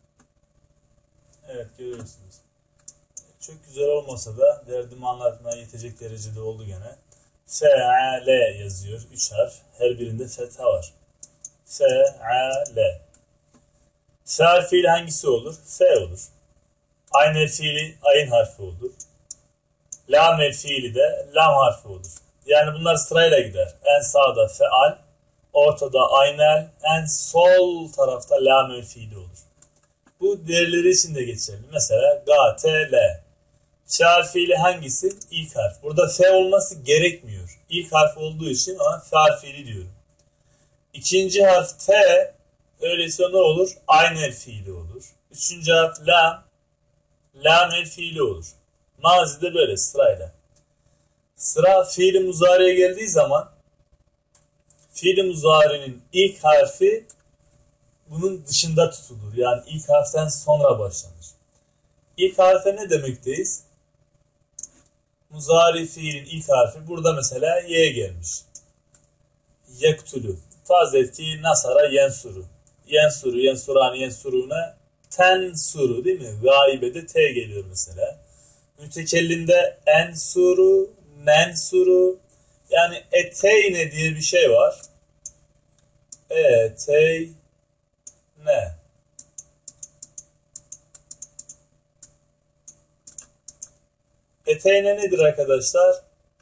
Evet, görüyorsunuz. Çok güzel olmasa da derdimi anlatmaya yetecek derecede oldu gene. Fe'ale yazıyor. 3 harf. Her birinde fetha var. Fe'ale. Fe'al fiili hangisi olur? Fe olur. Aynel fiili ayın harfi olur. Lamel fiili de lam harfi olur. Yani bunlar sırayla gider. En sağda fe'al, ortada aynel, en sol tarafta lamel fiili olur. Bu diğerleri için de geçerli. Mesela gatele. Fe'al fiili hangisi? İlk harf. Burada fe olması gerekmiyor. İlk harf olduğu için ona fe'al fiili diyorum. İkinci harf te, öyleyse ne olur? Aynel fiili olur. Üçüncü harf lam, lamel fiili olur. Mazide böyle sırayla. Sıra fiili muzariye geldiği zaman fiili muzari'nin ilk harfi bunun dışında tutulur. Yani ilk harften sonra başlanır. İlk harfe ne demekteyiz? Muzari fiilin ilk harfi burada mesela y gelmiş. Yektulu. Farz et ki nasara yensuru. Yensuru, yensurani, yensuruna tensuru değil mi? Gaibede t geliyor mesela. Mütekellimde ensuru, nensuru. Yani eteyne diye bir şey var. Eteyne. Eteyne nedir arkadaşlar?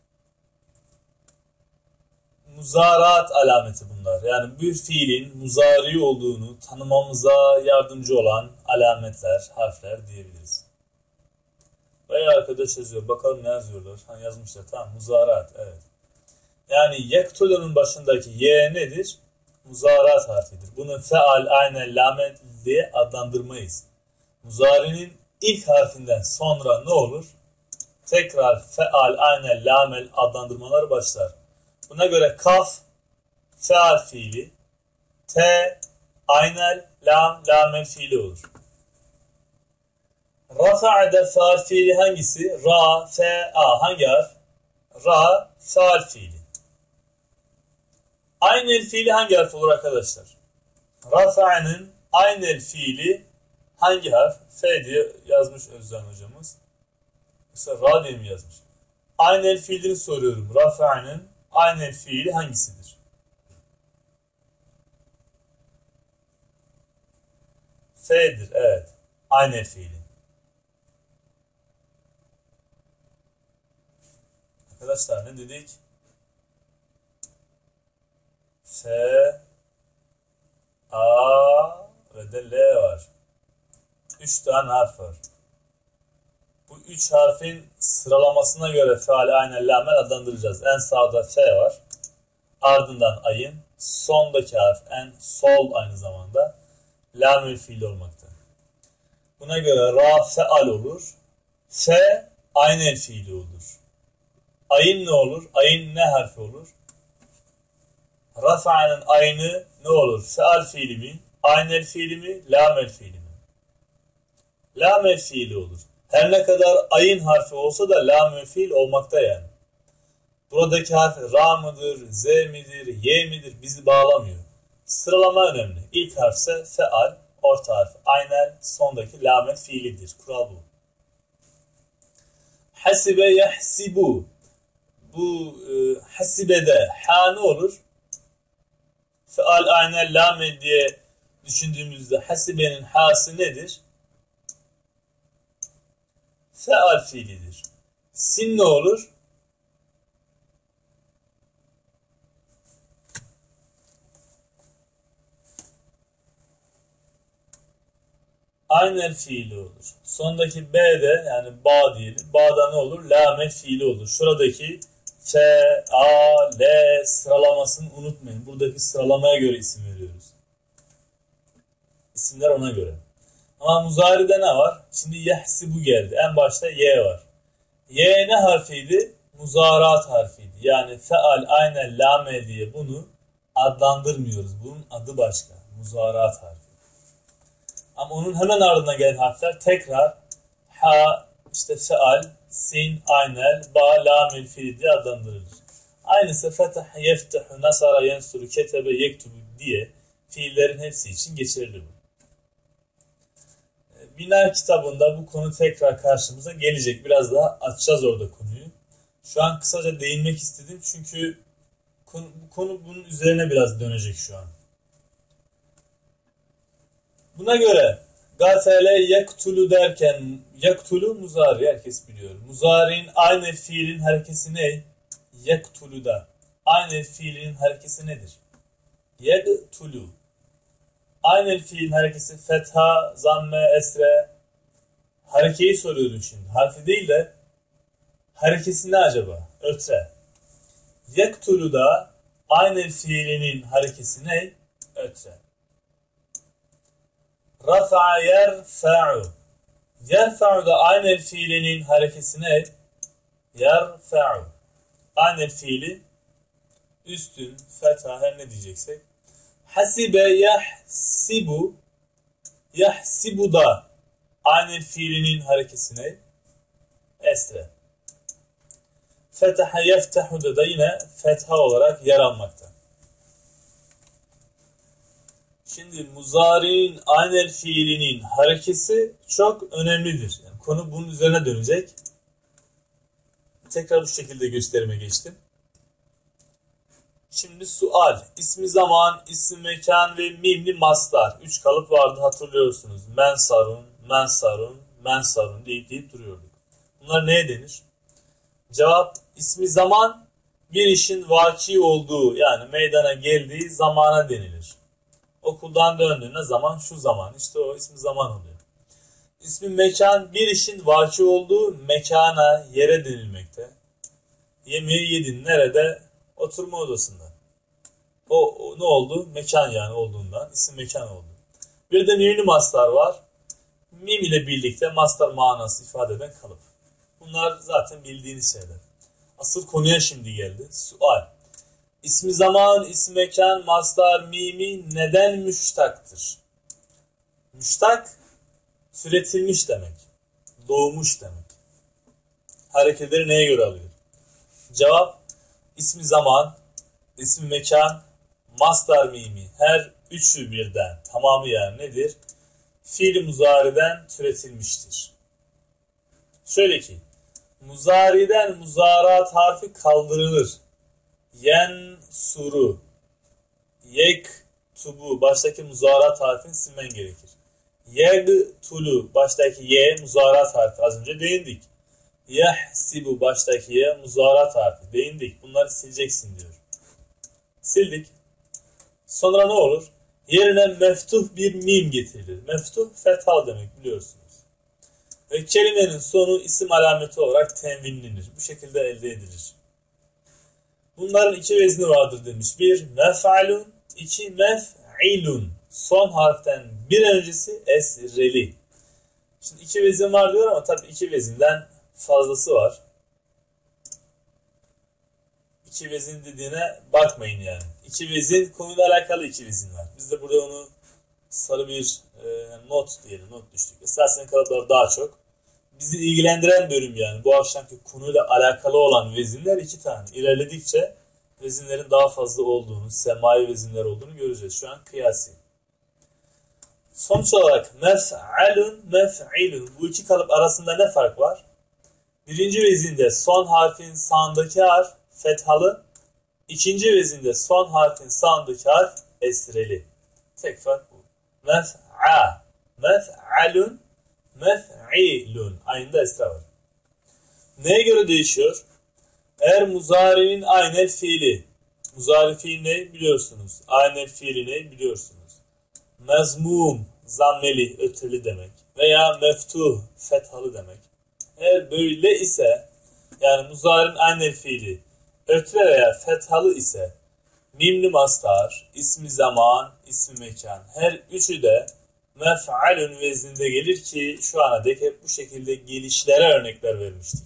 Muzaraat alameti bunlar. Yani bir fiilin muzari olduğunu tanımamıza yardımcı olan alametler, harfler diyebiliriz. Ey arkadaş yazıyor. Bakalım ne yazıyorlar. Ha, yazmışlar. Tamam. Muzaraat. Evet. Yani yektulunun başındaki ye nedir? Muzaraat harfidir. Bunu feal, aynen, lamet diye adlandırmayız. Muzari'nin ilk harfinden sonra ne olur? Tekrar feal, aynen, lamel adlandırmalar başlar. Buna göre kaf, feal fiili, te, aynel, lam, lamel fiili olur. Rafa'da feal fiili hangisi? Ra, fe, a. Hangi harf? Ra, feal fiili. Aynel fiili hangi harf olur arkadaşlar? Rafa'nın aynel fiili hangi harf? F diye yazmış Özcan hocamız. Mesela ra diye mi yazmış? Aynel fiilini soruyorum. Rafa'nın aynel fiili hangisidir? F'dir. Evet. Aynel fiili. Arkadaşlar ne dedik? F, A ve de L var. 3 tane harf var. Bu 3 harfin sıralamasına göre feal, aynen, lamel adlandıracağız. En sağda F var. Ardından ayın. Sondaki harf en, sol aynı zamanda. Lamel fiili olmakta. Buna göre ra feal olur. F aynen fiili olur. Ayın ne olur? Ayın ne harfi olur? Rafa'nın aynı ne olur? Feal fiili mi? Aynel fiili mi? Lamel fiili mi? Lamel fiili olur. Her ne kadar ayın harfi olsa da lamel fiil olmakta yani. Buradaki harf ra mıdır, z midir, y midir bizi bağlamıyor. Sıralama önemli. İlk harf ise feal, orta harf aynel, sondaki lamel fiilidir. Kural bu. Hasibe yahsibu. Bu hasibede ha ne olur? Feal, aynel, lamel diye düşündüğümüzde hasibenin hası nedir? Feal fiilidir. Sin ne olur? Aynel fiili olur. Sondaki B de yani ba diyelim. Ba'da ne olur? Lamet fiili olur. Şuradaki F, A, L sıralamasını unutmayın. Buradaki sıralamaya göre isim veriyoruz. İsimler ona göre. Ama muzari'de ne var? Şimdi yahsibu geldi. En başta Y var. Y ne harfiydi? Muzaraat harfiydi. Yani feal, aynen, lame diye bunu adlandırmıyoruz. Bunun adı başka. Muzaraat harfi. Ama onun hemen ardına gelen harfler tekrar ha, işte feal, sin, aynel, ba, lamel fiil diye adlandırılır. Aynısı fetah, yeftehu, nasara, yensuru, ketebe, yektubu diye fiillerin hepsi için geçerli bu. Bina kitabında bu konu tekrar karşımıza gelecek. Biraz daha açacağız orada konuyu. Şu an kısaca değinmek istedim çünkü bu konu bunun üzerine biraz dönecek şu an. Buna göre gatele yektulu derken yektulu muzari herkes biliyor. Muzari'nin aynı fiilin harekesi ne? Yektulu'da. Aynı fiilin harekesi nedir? Yektulu. Aynı fiilin harekesi fetha, zamme, esre. Harekeyi soruyorum şimdi. Harfi değil de harekesi ne acaba? Ötre. Yektulu'da aynı fiilinin harekesi ne? Ötre. Rafa'a yerfa'u. Yerfa'u da aynel fiilinin harekesi ne? Yerfa'u. Aynel fiili üstün, fetha, her ne diyeceksek. Hasibe yahsibu. Yahsibu da aynel fiilinin harekesi ne? Esre. Fetaha yeftahu da yine fetha olarak yer almakta. Şimdi muzari'nin aynel fiilinin harekesi çok önemlidir. Yani konu bunun üzerine dönecek. Tekrar bu şekilde gösterime geçtim. Şimdi sual. İsmi zaman, isim mekan ve mimli mastar. 3 kalıp vardı hatırlıyorsunuz. Mensarun, mensarun, mensarun deyip duruyorduk. Bunlar neye denir? Cevap, ismi zaman bir işin vaki olduğu yani meydana geldiği zamana denilir. Okuldan döndüğüne zaman şu zaman. İşte o ismi zaman oluyor. İsmi mekan bir işin vaki olduğu mekana, yere denilmekte. Yemeği yedin nerede? Oturma odasında. O ne oldu? Mekan yani olduğundan. İsim mekan oldu. Bir de mimli mastar var. Mim ile birlikte mastar manası ifade eden kalıp. Bunlar zaten bildiğiniz şeyler. Asıl konuya şimdi geldi. Sual. İsmi zaman, ismi mekan, mastar, mimi neden müştaktır? Müştak, türetilmiş demek. Doğmuş demek. Hareketleri neye göre alıyor? Cevap, ismi zaman, ismi mekan, mastar mimi her üçü birden, tamamı yani nedir? Fiil-i muzari'den türetilmiştir. Şöyle ki, muzari'den muzarat harfi kaldırılır. Yen suru, yek tubu, baştaki muzarat harfini silmen gerekir. Yeg tulu, baştaki ye muzarat harfi, az önce değindik. Yehsibu, baştaki ye muzarat harfi, değindik. Bunları sileceksin diyor. Sildik. Sonra ne olur? Yerine meftuh bir mim getirilir. Meftuh fethal demek biliyorsunuz. Ve kelimenin sonu isim alameti olarak tenvinlenir. Bu şekilde elde edilir. Bunların iki vezni vardır demiş. Bir mef'alun, iki mef'ilun. Son harften bir öncesi esreli. Şimdi iki vezin var diyor ama tabii iki vezinden fazlası var. İki vezin dediğine bakmayın yani. İki vezin konuyla alakalı iki vezin var. Biz de burada onu sarı bir not diyelim, not düştük. Esasen kalıplar daha çok. Bizi ilgilendiren bölüm yani. Bu akşamki konuyla alakalı olan vezinler iki tane. İlerledikçe vezinlerin daha fazla olduğunu, semai vezinler olduğunu göreceğiz. Şu an kıyasi. Sonuç olarak mef'alun, mef'ilun. Bu iki kalıp arasında ne fark var? Birinci vezinde son harfin sağındaki harf fethalı. İkinci vezinde son harfin sağındaki harf esreli. Tek fark bu. Mef'a, mef'alun, mef'ilun. Aynında esra var. Neye göre değişiyor? Eğer muzari'nin aynel fiili. Muzari fiil ne biliyorsunuz? Aynel fiili ne biliyorsunuz? Mezmum, zammeli, öteli demek. Veya meftuh, fethalı demek. Eğer böyle ise, yani muzari'nin aynel fiili ötre veya fethalı ise mimli mastar, ismi zaman, ismi mekan her üçü de mef'alun vezninde gelir ki şu ana dek hep bu şekilde gelişlere örnekler vermiştik.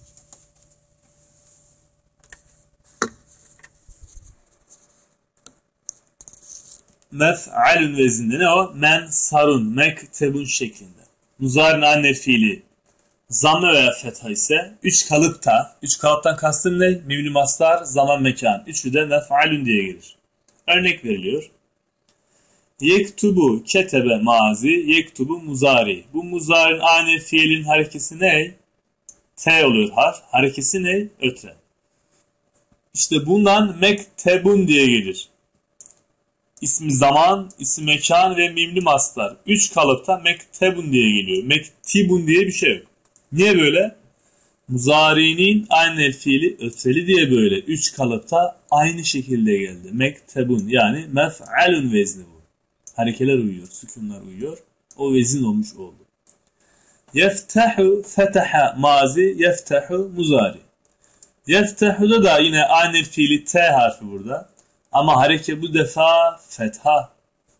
Mef'alun vezninde ne o? Men sarun, mektebun şeklinde. Muzari'nin aynel fiili zamme veya fetha ise üç kalıptan kastım ne? Mimli mastar, zaman, mekan. Üçü de mef'alun diye gelir. Örnek veriliyor. Yektubu, ketebe mazi, yektubu muzari. Bu muzari'nin aynel fiilin harekesi ne? T oluyor harf. Harekesi ne? Ötre. İşte bundan mektebun diye gelir. İsmi zaman, ismi mekan ve mimli mastar. Üç kalıpta mektebun diye geliyor. Mektibun diye bir şey yok. Niye böyle? Muzari'nin aynel fiili ötreli diye böyle. Üç kalıpta aynı şekilde geldi. Mektebun yani mef'alun vezni bu. Harekeler uyuyor, sükunlar uyuyor. O vezin olmuş oldu. Yeftahu, fetaha mazi, yeftahu muzari. Yeftahu'da da yine aynel fiili T harfi burada. Ama hareket bu defa fetha.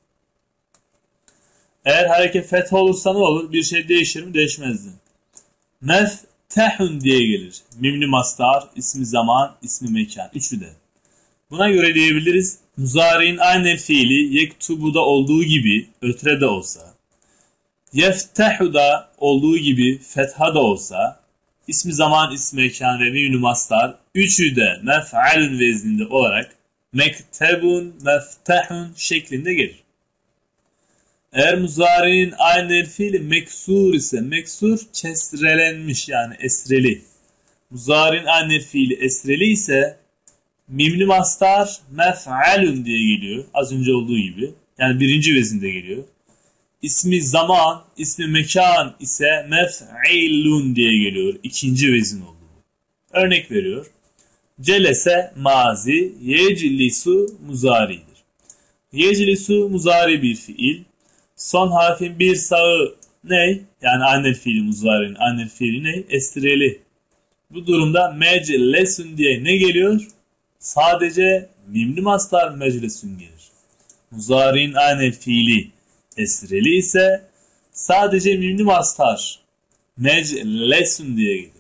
Eğer hareket fetha olursa ne olur? Bir şey değişir mi? Değişmezdi. Meftehun diye gelir. Mimli mastar, ismi zaman, ismi mekan. Üçü de. Buna göre diyebiliriz. Muzari'nin aynel fiili yektubu'da olduğu gibi ötre de olsa, yeftehu'da olduğu gibi fetha da olsa, ismi zaman, ismi mekan ve mimli mastar üçü de mef'alun vezninde olarak mektebun, meftehun şeklinde gelir. Eğer muzari'nin aynel fiili meksur ise, meksur kesrelenmiş yani esreli. Muzari'nin aynel fiili esreli ise mimli mastar mef'alun diye geliyor. Az önce olduğu gibi. Yani birinci vezinde geliyor. İsmi zaman, ismi mekan ise mef'ilun diye geliyor. İkinci vezin oldu. Örnek veriyor. Celese mazi, yeclisu muzari'dir. Yeclisu muzari bir fiil. Son harfin bir sağı ney? Yani annel fiili muzari'nin annel fiili ney? Esreli. Bu durumda meclesun diye ne geliyor? Sadece mimli mastar meclesun gelir. Muzari'nin annel fiili esreli ise sadece mimli mastar meclesun diye gelir.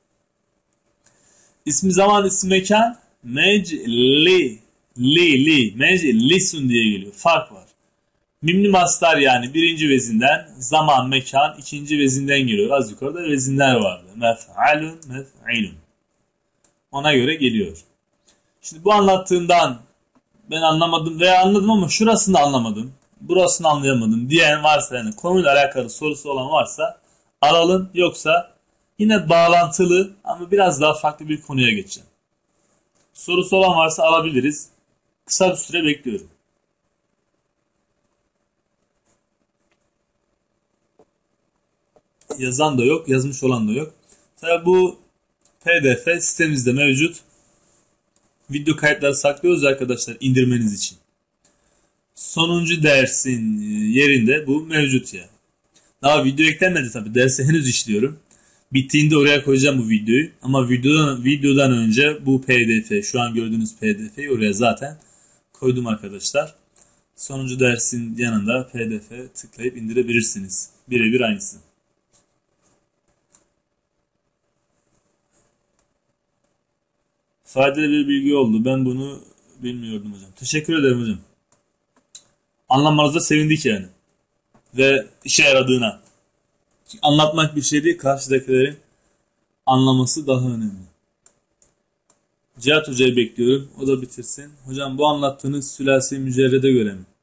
İsmi zaman, ismi mekan meclisun diye geliyor. Fark var. Mimli mastar yani birinci vezinden, zaman, mekan ikinci vezinden geliyor. Az yukarıda vezinler vardı. Mef'alun, mef'ilun. Ona göre geliyor. Şimdi bu anlattığımdan ben anlamadım veya anladım ama şurasını anlamadım, burasını anlayamadım diyen varsa, yani konuyla alakalı sorusu olan varsa alalım, yoksa yine bağlantılı ama biraz daha farklı bir konuya geçeceğim. Sorusu olan varsa alabiliriz. Kısa bir süre bekliyorum. Yazan da yok, yazmış olan da yok. Tabii bu PDF sitemizde mevcut. Video kayıtları saklıyoruz arkadaşlar indirmeniz için. Sonuncu dersin yerinde bu mevcut ya. Daha video eklenmedi tabii. Dersi henüz işliyorum. Bittiğinde oraya koyacağım bu videoyu. Ama videodan önce bu PDF, şu an gördüğünüz PDF'yi oraya zaten koydum arkadaşlar. Sonuncu dersin yanında PDF tıklayıp indirebilirsiniz. Birebir aynısı. Faydalı bir bilgi oldu. Ben bunu bilmiyordum hocam. Teşekkür ederim hocam. Anlamanızda sevindik yani. Ve işe yaradığına. Çünkü anlatmak bir şey değil, karşıdakilerin anlaması daha önemli. Cihat Hoca'yı bekliyorum. O da bitirsin. Hocam bu anlattığınız sülasi mücerrede göre mi?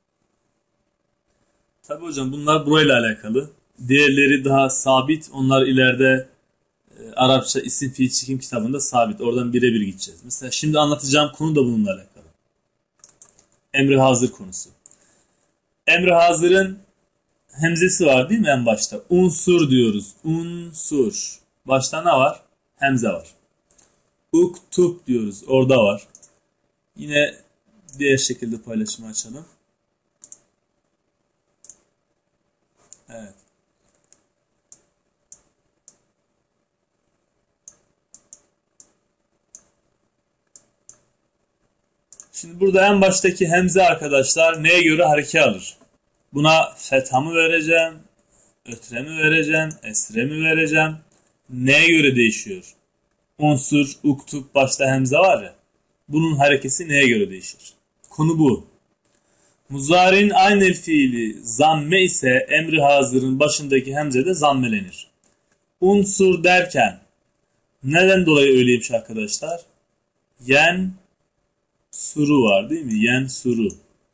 Tabii hocam bunlar burayla alakalı. Diğerleri daha sabit. Onlar ileride Arapça isim fiil çekim kitabında sabit. Oradan birebir gideceğiz. Mesela şimdi anlatacağım konu da bununla alakalı. Emri hazır konusu. Emri hazırın hemzesi var değil mi en başta? Unsur diyoruz. Unsur. Başta ne var? Hemze var. Uktub diyoruz. Orada var. Yine diğer şekilde paylaşımı açalım. Evet. Şimdi burada en baştaki hemze arkadaşlar neye göre hareke alır? Buna fetha mı vereceğim? Ötre mi vereceğim? Esre mi vereceğim? Neye göre değişiyor? Unsur, uktub başta hemze var ya. Bunun harekesi neye göre değişir? Konu bu. Muzari'nin aynel fiili zamme ise emri hazırın başındaki hemze de zammelenir. Unsur derken neden dolayı öyleymiş arkadaşlar? Yen suru var değil mi? Yen suru.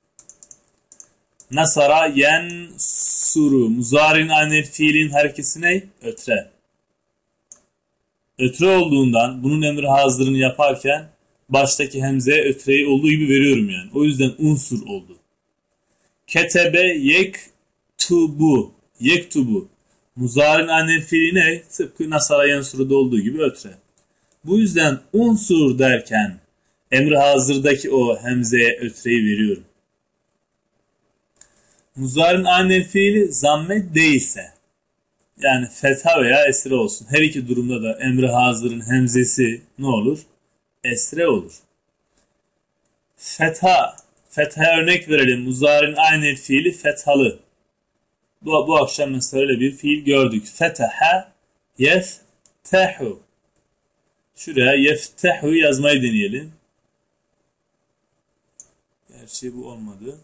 Nasara yen suru. Muzari'nin aynel fiilin harekesi ne? Ötre. Ötre olduğundan bunun emri hazırını yaparken baştaki hemzeye ötreyi olduğu gibi veriyorum yani. O yüzden unsur oldu. Ketebe yektubu. Yektubu. Muzari'nin aynel fiili ne? Tıpkı nasara yen suruda olduğu gibi ötre. Bu yüzden unsur derken emri hazırdaki o hemzeye ötreyi veriyorum. Muzari'nin aynel fiili zamme değilse, yani fetha veya esre olsun. Her iki durumda da emri hazırın hemzesi ne olur? Esre olur. Fetha'ya örnek verelim. Muzari'nin aynel fiili fethalı. Bu akşam mesela öyle bir fiil gördük. Fetaha yeftehu. Şuraya yeftehu yazmayı deneyelim. Gerçi bu olmadı.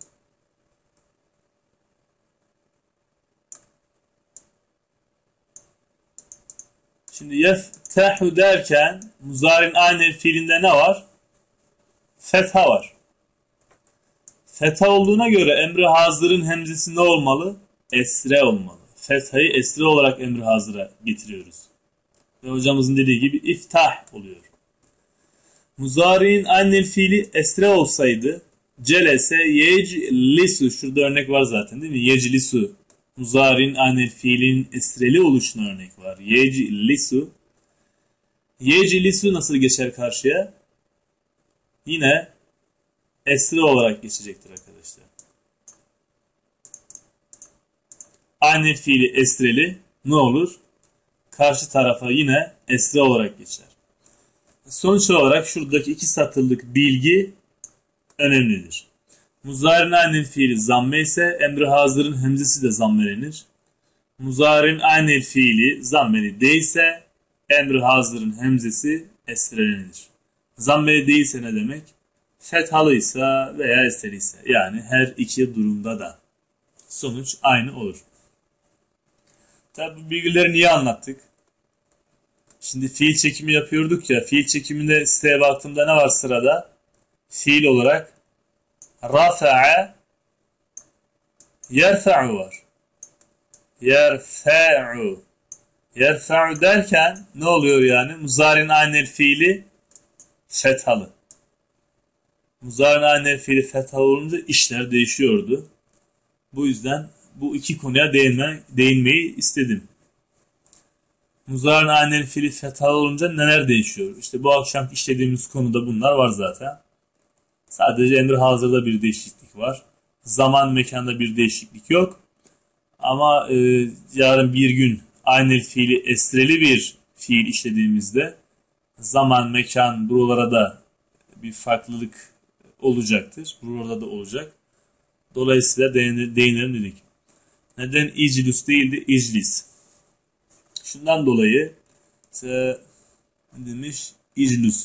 Şimdi yeftehu derken muzari'nin aynel fiilinde ne var? Fetha var. Fetha olduğuna göre emri hazırın hemzesi ne olmalı? Esre olmalı. Fetha'yı esre olarak emri hazıra getiriyoruz. Ve hocamızın dediği gibi iftah oluyor. Muzari'nin aynel fiili esre olsaydı celese yeclisu. Şurada örnek var zaten değil mi? Yeclisu. Muzari'nin aynel fiilin esreli oluşuna örnek var. Yeclisu. Yeclisu nasıl geçer karşıya? Yine esre olarak geçecektir arkadaşlar. aynel fiili esreli ne olur? Karşı tarafa yine esre olarak geçer. Sonuç olarak şuradaki 2 satırlık bilgi önemlidir. Muzari'nin aynel fiili zamme ise emri hazırın hemzesi de zammelenir. Muzari'nin aynel fiili zammeli değilse emri hazırın hemzesi esrelenir. Zammeli değilse ne demek? Fethalıysa veya esreliyse, yani her iki durumda da sonuç aynı olur. Tabi bu bilgileri niye anlattık? Şimdi fiil çekimi yapıyorduk ya, fiil çekiminde siteye baktığımda ne var sırada? Fiil olarak rafa'a yerfa'u var. Yerfa'u. Yerfa'u derken ne oluyor yani? Muzari'nin aynel fiili fethalı. Muzari'nin aynel fiili fethalı olunca işler değişiyordu. Bu yüzden bu iki konuya değinmeyi istedim. Muzari'nin aynel fiili fethalı olunca neler değişiyor? İşte bu akşam işlediğimiz konuda bunlar var zaten. Sadece emri hazırda bir değişiklik var. Zaman mekanda bir değişiklik yok. Ama yarın bir gün aynel fiili esreli bir fiil işlediğimizde zaman, mekan buralara da bir farklılık olacaktır. Buralarda da olacak. Dolayısıyla değinelim dedik. Neden iclis değildi? İclis. Şundan dolayı demiş iclis.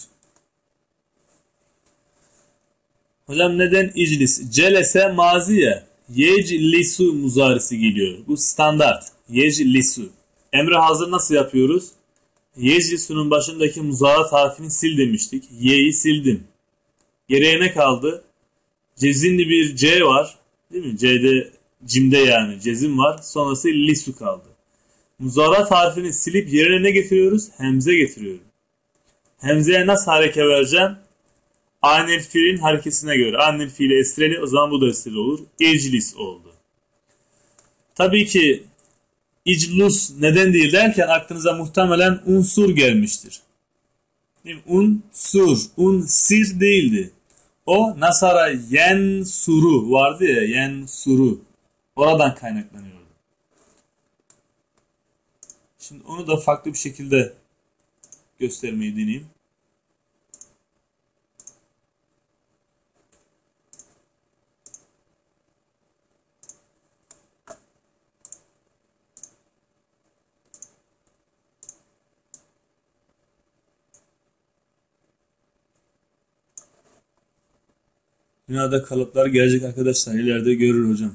Hocam neden iclis? Celese maziye. Yeclisu muzarisi geliyor. Bu standart. Yeclisu. Emri hazır nasıl yapıyoruz? Yeclisu'nun başındaki muzarat harfini sil demiştik. Y'yi sildim. Geriye ne kaldı? Cezinli bir C var. Değil mi? C'de, cimde yani cezim var. Sonrası lisu kaldı. Muzarat harfini silip yerine ne getiriyoruz? Hemze getiriyorum. Hemzeye nasıl hareke vereceğim? Aynel fiilin harekesine göre. Aynel fiili esreli, o zaman bu da esreli olur. İclis oldu. Tabii ki iclus neden değil derken aklınıza muhtemelen unsur gelmiştir. Değil mi? Unsur, unsir değildi. O nasara yen suru vardı ya, yen suru. Oradan kaynaklanıyordu. Şimdi onu da farklı bir şekilde göstermeyi deneyeyim. Dünyada kalıplar gelecek arkadaşlar. İleride görür hocam.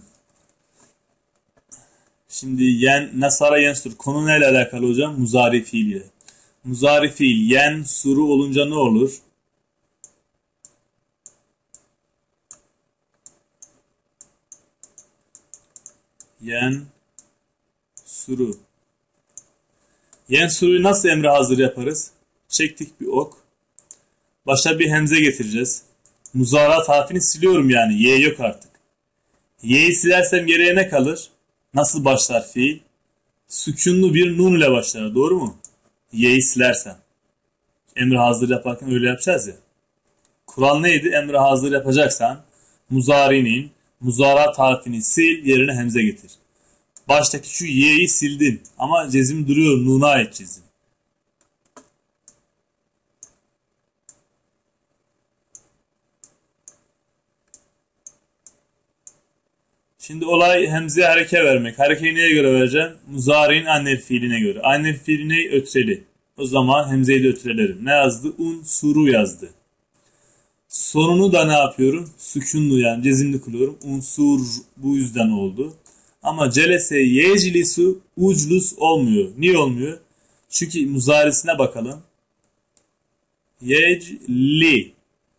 Şimdi nasara yensur. Konu neyle alakalı hocam? Muzari fiil ile. Muzari fiil yensuru olunca ne olur? Yensuru. Yensuru'yu nasıl emre hazır yaparız? Çektik bir ok. Başa bir hemze getireceğiz. Muzarat harfini siliyorum yani. Y yok artık. Y'yi silersem geriye ne kalır? Nasıl başlar fiil? Sükunlu bir nun ile başlar. Doğru mu? Y'yi silersem. Emri hazır yaparken öyle yapacağız ya. Kural neydi? Emri hazır yapacaksan muzarinin muzarat harfini sil, yerine hemze getir. Baştaki şu Y'yi sildin. Ama cezim duruyor. Nun'a ait cezim. Şimdi olay hemzeye hareke vermek. Harekeyi neye göre vereceğim? Muzari'nin annel fiiline göre. Annel fiiline ötreli. O zaman hemzeyi de ötrelerim. Ne yazdı? Unsuru yazdı. Sonunu da ne yapıyorum? Sükunlu yani cezimli kılıyorum. Unsur bu yüzden oldu. Ama celese yeclisu uclus olmuyor. Niye olmuyor? Çünkü muzarisine bakalım. Yecli.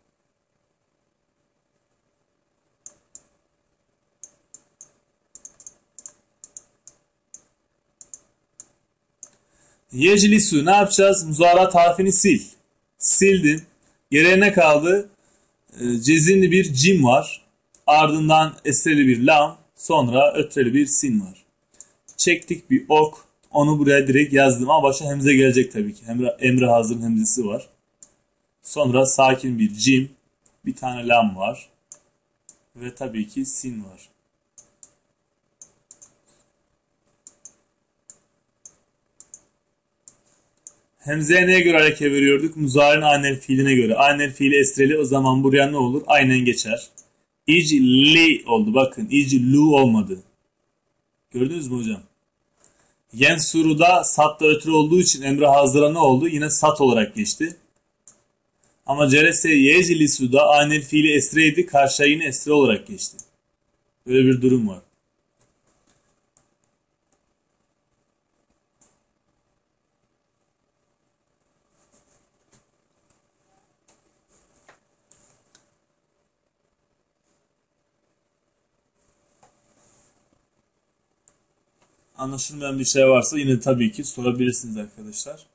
Yeclisu ne yapacağız? Muzarat harfini sil. Sildim. Geriye ne kaldı? Cezimli bir cim var. Ardından esreli bir lam. Sonra ötreli bir sin var. Çektik bir ok. Onu buraya direkt yazdım ama başa hemze gelecek tabii ki. Emre hazırın hemzesi var. Sonra sakin bir cim. Bir tane lam var. Ve tabii ki sin var. Hemzeye neye göre hareket veriyorduk? Muzari'nin aynen fiiline göre. Aynen fiili esreli, o zaman buraya ne olur? Aynen geçer. İcli oldu. Bakın iclu olmadı. Gördünüz mü hocam? Yensuru'da satla ötürü olduğu için emre hazıra ne oldu? Yine sat olarak geçti. Ama cerese yeclisu'da aynen fiili esreydi. Karşıya yine esre olarak geçti. Böyle bir durum var. Anlaşılmayan bir şey varsa yine tabii ki sorabilirsiniz arkadaşlar.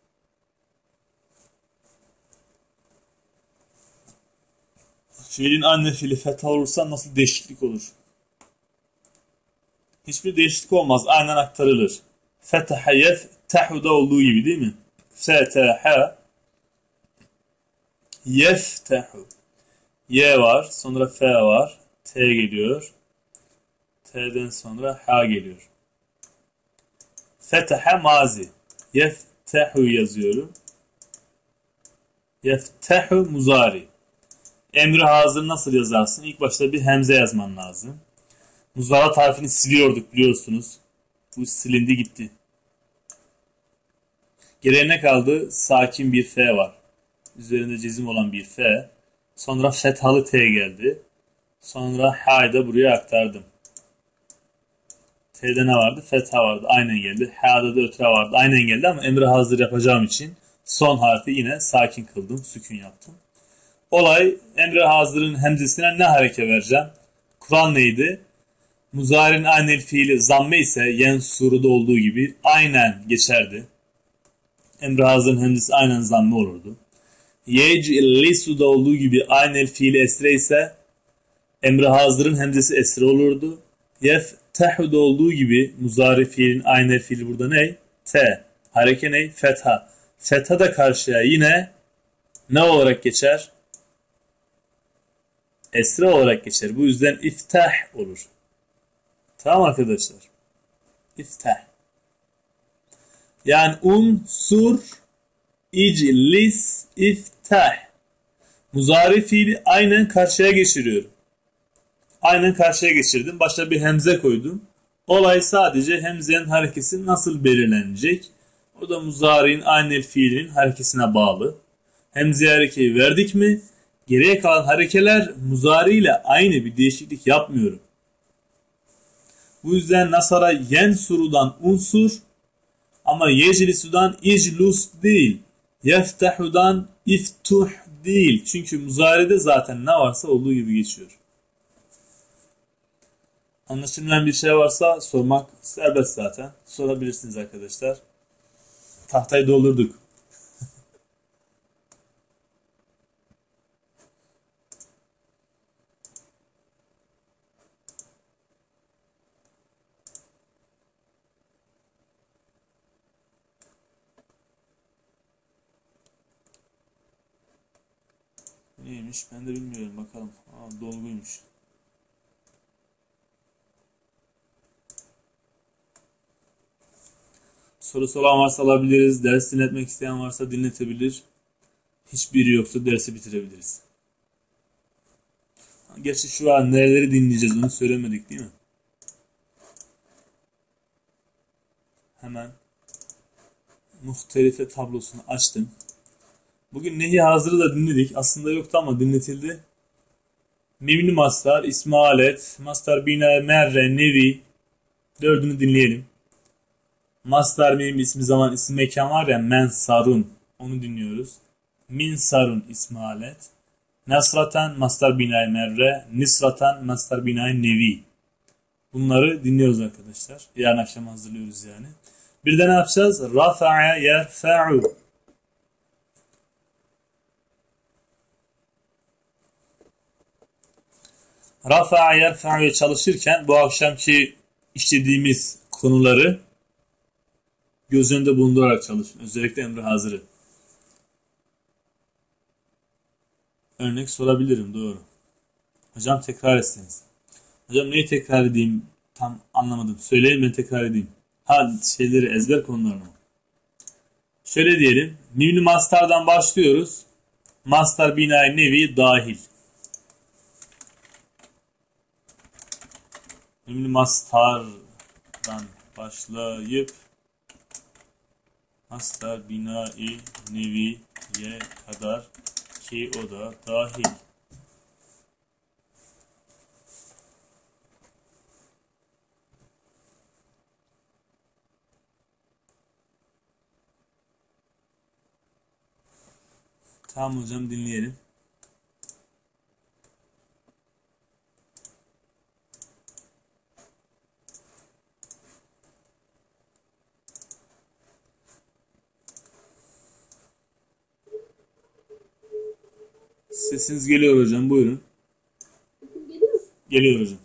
Fiilin anne fiili fetha olursa nasıl değişiklik olur? Hiçbir değişiklik olmaz. Aynen aktarılır. Fetaha yeftehu'da olduğu gibi değil mi? Fetaha yeftehu. Y var. Sonra F var. T geliyor. T'den sonra H geliyor. Fetaha mazi. Yeftehu yazıyorum. Yeftehu muzari. Emri hazır nasıl yazarsın? İlk başta bir hemze yazman lazım. Muzara harfini siliyorduk biliyorsunuz. Bu silindi gitti. Geriye ne kaldı? Sakin bir F var. Üzerinde cezim olan bir F. Sonra fethalı T geldi. Sonra H'yı da buraya aktardım. T'de ne vardı? Fetha vardı. Aynen geldi. H'da da ötre vardı. Aynen geldi ama emri hazır yapacağım için son harfi yine sakin kıldım. Sükun yaptım. Olay emri hazırın hemzesine ne hareket vereceğim? Kural neydi? Muzari'nin aynel fiili zamme ise yensuru'da olduğu gibi aynen geçerdi. Emri hazırın hemzesi aynen zamme olurdu. Yec'lisu'da olduğu gibi aynel fiili esre ise emri hazırın hemzesi esre olurdu. Yeftehu'da olduğu gibi muzari fiilin aynel fiili burada ne? T. Hareke ne? Fetha. Fetha da karşıya yine ne olarak geçer? Esre olarak geçer. Bu yüzden iftah olur. Tamam arkadaşlar. İftah. Yani unsur, iclis, iftah. Muzari fiili aynen karşıya geçiriyorum. Aynen karşıya geçirdim. Başta bir hemze koydum. Olay sadece hemzenin harekesi nasıl belirlenecek? O da muzari'nin aynel fiilinin harekesine bağlı. Hemze harekeyi verdik mi? Geriye kalan harekeler muzari ile aynı bir değişiklik yapmıyorum. Bu yüzden nasara yensurudan unsur ama yeclisudan iclus değil. Yeftehudan iftuh değil. Çünkü muzari'de zaten ne varsa olduğu gibi geçiyor. Anlaşılmayan bir şey varsa sormak serbest zaten. Sorabilirsiniz arkadaşlar. Tahtayı doldurduk. Neymiş? Ben de bilmiyorum. Bakalım. Dolguymuş. Sorusu olan varsa alabiliriz. Ders dinletmek isteyen varsa dinletebilir. Hiçbiri yoksa dersi bitirebiliriz. Gerçi şu an nereleri dinleyeceğiz onu söylemedik değil mi? Hemen muhtelife tablosunu açtım. Bugün Nehi Hazır'ı da dinledik. Aslında yoktu ama dinletildi. Mimli mastar, ismi alet, mastar bina, merre, nevi. Dördünü dinleyelim. Mastar mim ismi zaman ismi mekan var ya mensarun. Onu dinliyoruz. Minsarun ismi alet. Nasratan mastar binay merre. Nisratan mastar binay nevi. Bunları dinliyoruz arkadaşlar. Yarın akşam hazırlıyoruz yani. Bir de ne yapacağız? Rafa'a yerfa'u. Rafa'a yerfa'u'ya çalışırken bu akşamki işlediğimiz konuları göz önünde bulundurarak çalışın. Özellikle emri hazırı. Örnek sorabilirim. Doğru. Hocam tekrar etseniz. Hocam neyi tekrar edeyim? Tam anlamadım. Söyleyin ben tekrar edeyim. Şeyleri ezber konularını. Şöyle diyelim. Mimli mastardan başlıyoruz. Mastar binayı nevi dahil. Mimli mastardan başlayıp mastar binayı neviye kadar ki o da dahil. Tamam hocam, dinleyelim. Sesiniz geliyor hocam, buyurun. Geliyor hocam.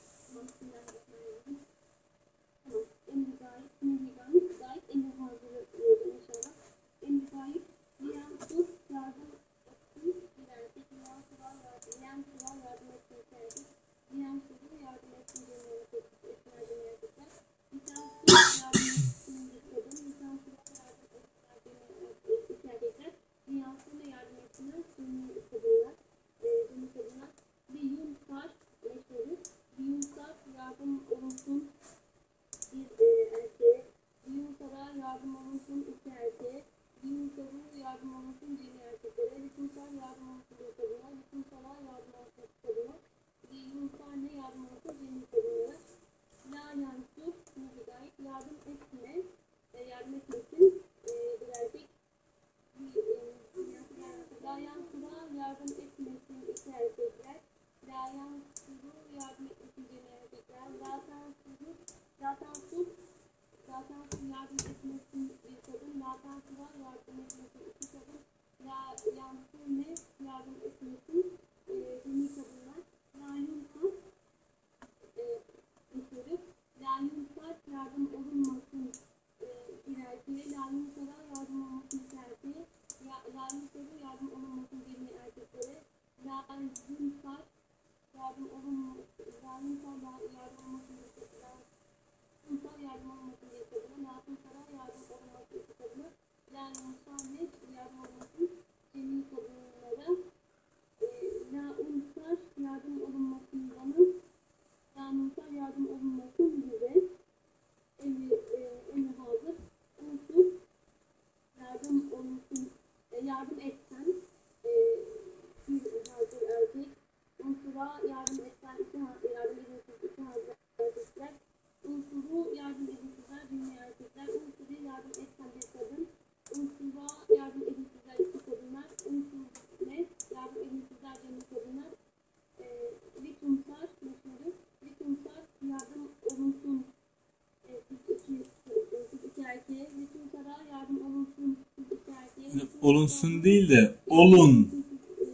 Olunsun değil de olun.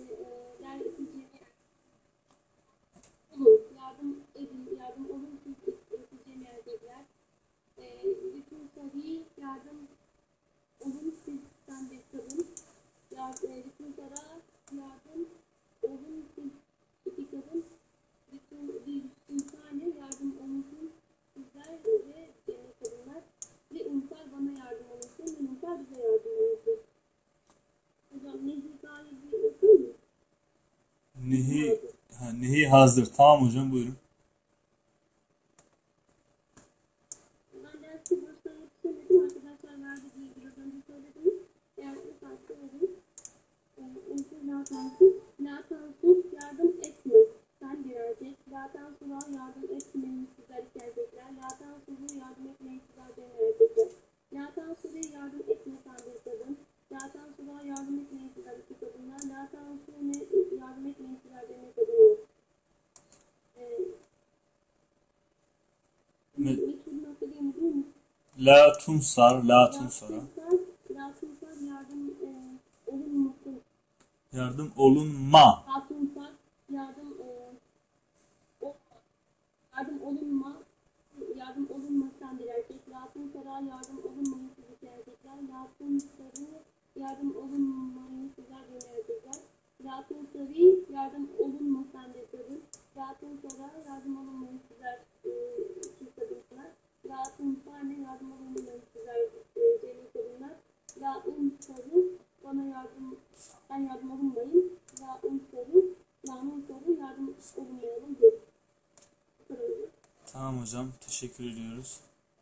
Nehi hazır. Tamam hocam, buyurun. La tunsar, la tunsara. Yardım olunma. Yardım olunmasan bir erkek. Latın sara yardım olunmayın siz erkekler. Latın sarı yardım olunmayın sizler bir erkekler. Latın sarı yardım olunmasan bir kadın. Latın sara yardım olunmayın sizler iki kadınlar. Latın sarı yardım olunmayın sizler cemil kadınlar. Tamam hocam. Teşekkür ediyoruz.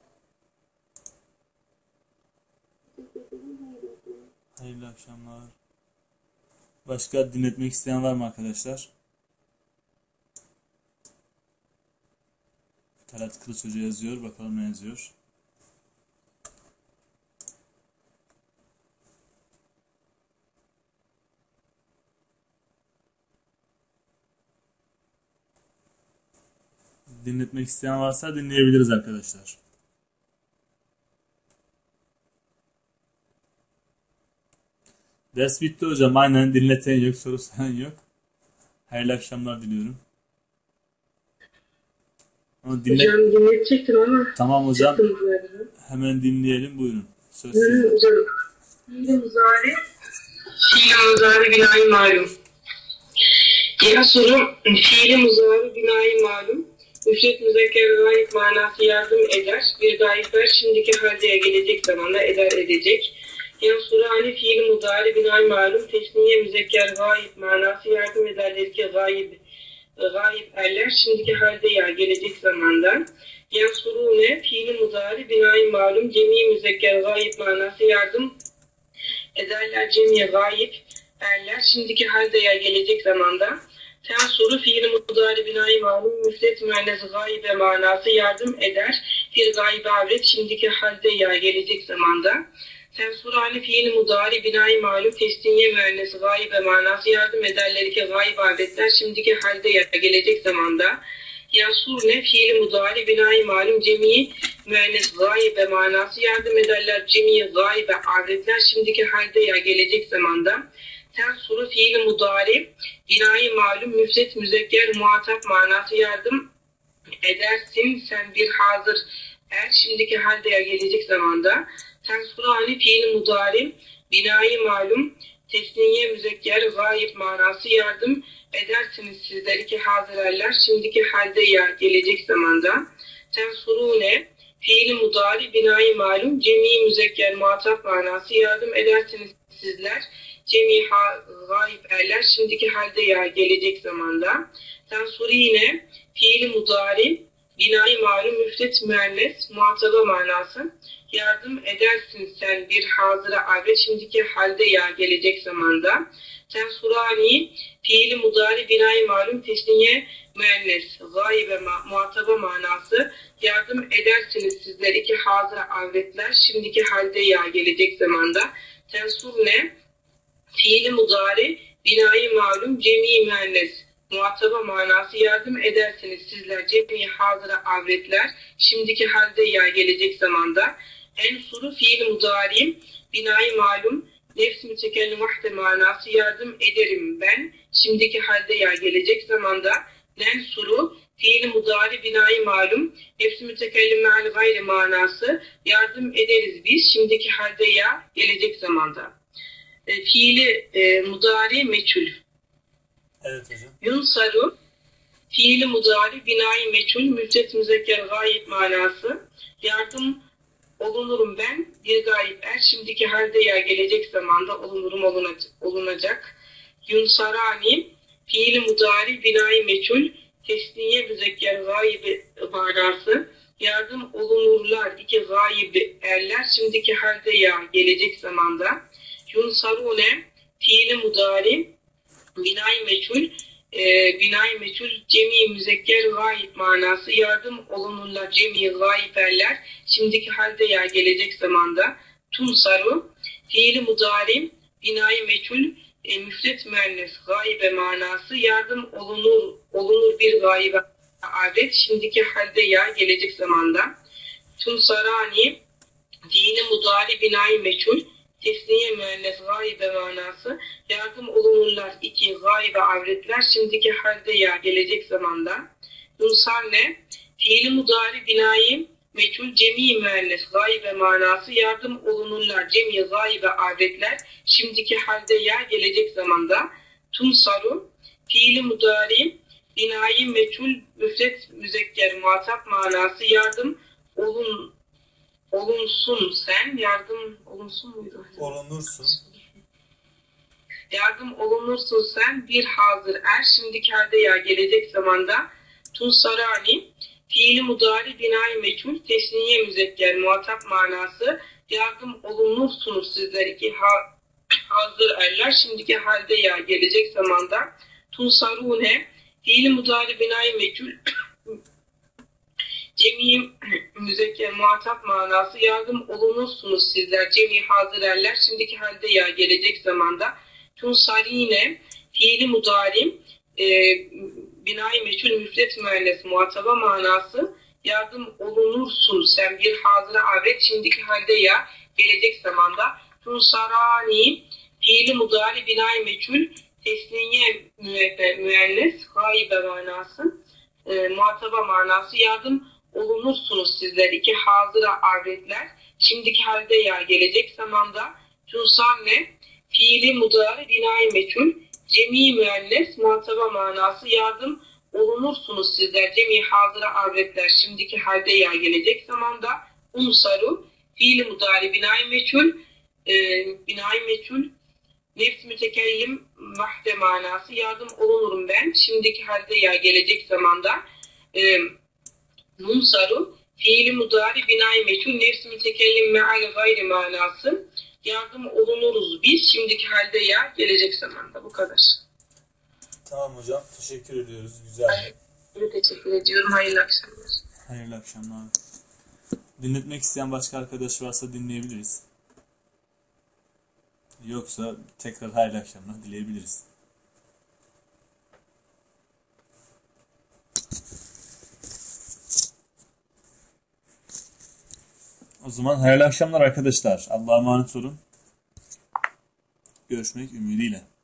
Teşekkür ederim. Hayırlı olsun. Hayırlı akşamlar. Başka dinletmek isteyen var mı arkadaşlar? Talat Kılıç Hoca yazıyor. Bakalım ne yazıyor. Dinletmek isteyen varsa dinleyebiliriz arkadaşlar. Ders bitti hocam. Aynen, dinleten yok, soru soran yok. Hayırlı akşamlar diliyorum. Ama Hocam dinletecektim ama. Tamam hocam. çıktım zaten. Hemen dinleyelim. Buyurun. Söz sizde. Hocam. Fiil-i muzari. Fiil-i muzari binayı malum. Diğer soru. Fiil-i muzari binayı malum. Müfret müzekker gayip manası yardım eder. Bir gayipler şimdiki haldeye gelecek zamanda eder edecek. Yansurani fiil mudari binay malum tesniye müzekker gayip manası yardım ederler ki gayip erler şimdiki halde ya gelecek zamanda. Yansurune fiil mudari binay malum cemi müzekker gayip manası yardım ederler cemiye gayip erler şimdiki halde ya gelecek zamanda. Tensuru fiil mudari binay malum müfret müennes gaybe manası yardım eder bir gaybe avret şimdiki halde ya gelecek zamanda. Tensurani fiil mudari binayı malum tesniye müennesi gaybe manası yardım ederler ki gayb avretler şimdiki halde ya gelecek zamanda. Yansurne fiil mudari binayı malum cemi müennes gaybe manası yardım ederler cemi gaybe avretler şimdiki halde ya gelecek zamanda. Tensuru fiil mudari binayı malum müfret müzekker muhatap manası yardım edersin sen bir hazır er şimdiki halde ya gelecek zamanda. Tensurani fiil mudari binayı malum tesniye müzekker gayip manası yardım edersiniz sizler iki hazırerler şimdiki halde ya gelecek zamanda. Tensurune fiil mudari binayı malum cemi müzekker muhatap manası yardım edersiniz sizler cemi gayip erler şimdiki halde ya gelecek zamanda. Tensurine fiil mudari binayı malum müfret müennes muhataba manası yardım edersin sen bir hazıra avret şimdiki halde ya gelecek zamanda. Tensurani fiili mudari binayı malum tesniye müennes gaybe muhataba manası yardım edersiniz sizler iki hazıra avretler şimdiki halde ya gelecek zamanda. Tensur ne? Fiili mudari binayı malum cemi müennes muhataba manası yardım edersiniz sizler cemi hazıra avretler şimdiki halde ya gelecek zamanda. Ensuru fiil mudari binayı malum nefs mütekellim vahde manası yardım ederim ben şimdiki halde ya gelecek zamanda. Nensuru fiil mudari binayı malum nefs mütekellim me'al gayri manası yardım ederiz biz şimdiki halde ya gelecek zamanda. Fiili mudari meçhul. Evet hocam. Yunsaru fiili mudari binayı meçhul müfret müzekker gayip manası yardım olunurum ben bir gayip er şimdiki halde ya gelecek zamanda olunurum olunacak. Yunsarani fiili mudari binayı meçhul tesniye müzekker gayip manası yardım olunurlar iki gayip erler şimdiki halde ya gelecek zamanda. Yunsarune fiili mudari binayı meçhul binayı meçhul cemi müzekker gayip manası yardım olunurlar cemi gayip erler şimdiki halde ya gelecek zamanda. Tunsaru fiili mudari binayı meçhul müfret müennes gaybe manası yardım olunur bir gaybe adet şimdiki halde ya gelecek zamanda. Tunsarani fiili mudari binayı meçhul tesniye müennes gaybe manası yardım olunurlar iki gaybe avretler şimdiki halde ya gelecek zamanda. Yunsarne fiili mudari binayı meçhul cemi müennes gaybe manası yardım olunurlar cemi gaybe avretler şimdiki halde ya gelecek zamanda. Tunsaru fiili mudari binayı meçhul müfret müzekker muhatap manası yardım olunsun sen yardım olunsun muydu? Olunursun. Yardım olunursun sen bir hazır er şimdiki halde ya gelecek zamanda. Tunsarani Fiili mudari binayı meçhul, tesniye müzekker, muhatap manası. Yardım olunursunuz sizler iki hazır erler. Şimdiki halde ya gelecek zamanda. Tunsarune, fiili mudari binayı meçhul, cemi müzekker, muhatap manası. Yardım olunursunuz sizler, cemi hazır erler. Şimdiki halde ya gelecek zamanda. Tunsarine, fiili mudari binayı meçhul, müfret müennes, muhataba manası. Yardım olunursun sen bir hazıra avret, şimdiki halde ya gelecek zamanda. Tunsarani, fiili mudari binayı meçhul, tesniye müennes, gaybe manası, muhataba manası. Yardım olunursunuz sizler iki hazıra avretler, şimdiki halde ya gelecek zamanda. Tunsanne, fiili mudari binayı meçhul, cemi müennes, muhataba manası. Yardım olunursunuz sizler, cemi hazıra avretler, şimdiki halde ya gelecek zamanda. Unsaru, fiili mudari binayı meçhul, nefs mütekellim vahde manası. Yardım olunurum ben, şimdiki halde ya gelecek zamanda. Nunsaru, fiili mudari binayı meçhul, nefs mütekellim me'al gayri manası. Yardım olunuruz biz, şimdiki halde ya gelecek zamanda. Bu kadar. Tamam hocam. Teşekkür ediyoruz. Güzel. Ben teşekkür ediyorum. Hayırlı akşamlar. Hayırlı akşamlar. Dinletmek isteyen başka arkadaş varsa dinleyebiliriz. Yoksa tekrar hayırlı akşamlar dileyebiliriz. O zaman hayırlı akşamlar arkadaşlar. Allah'a emanet olun. Görüşmek ümidiyle.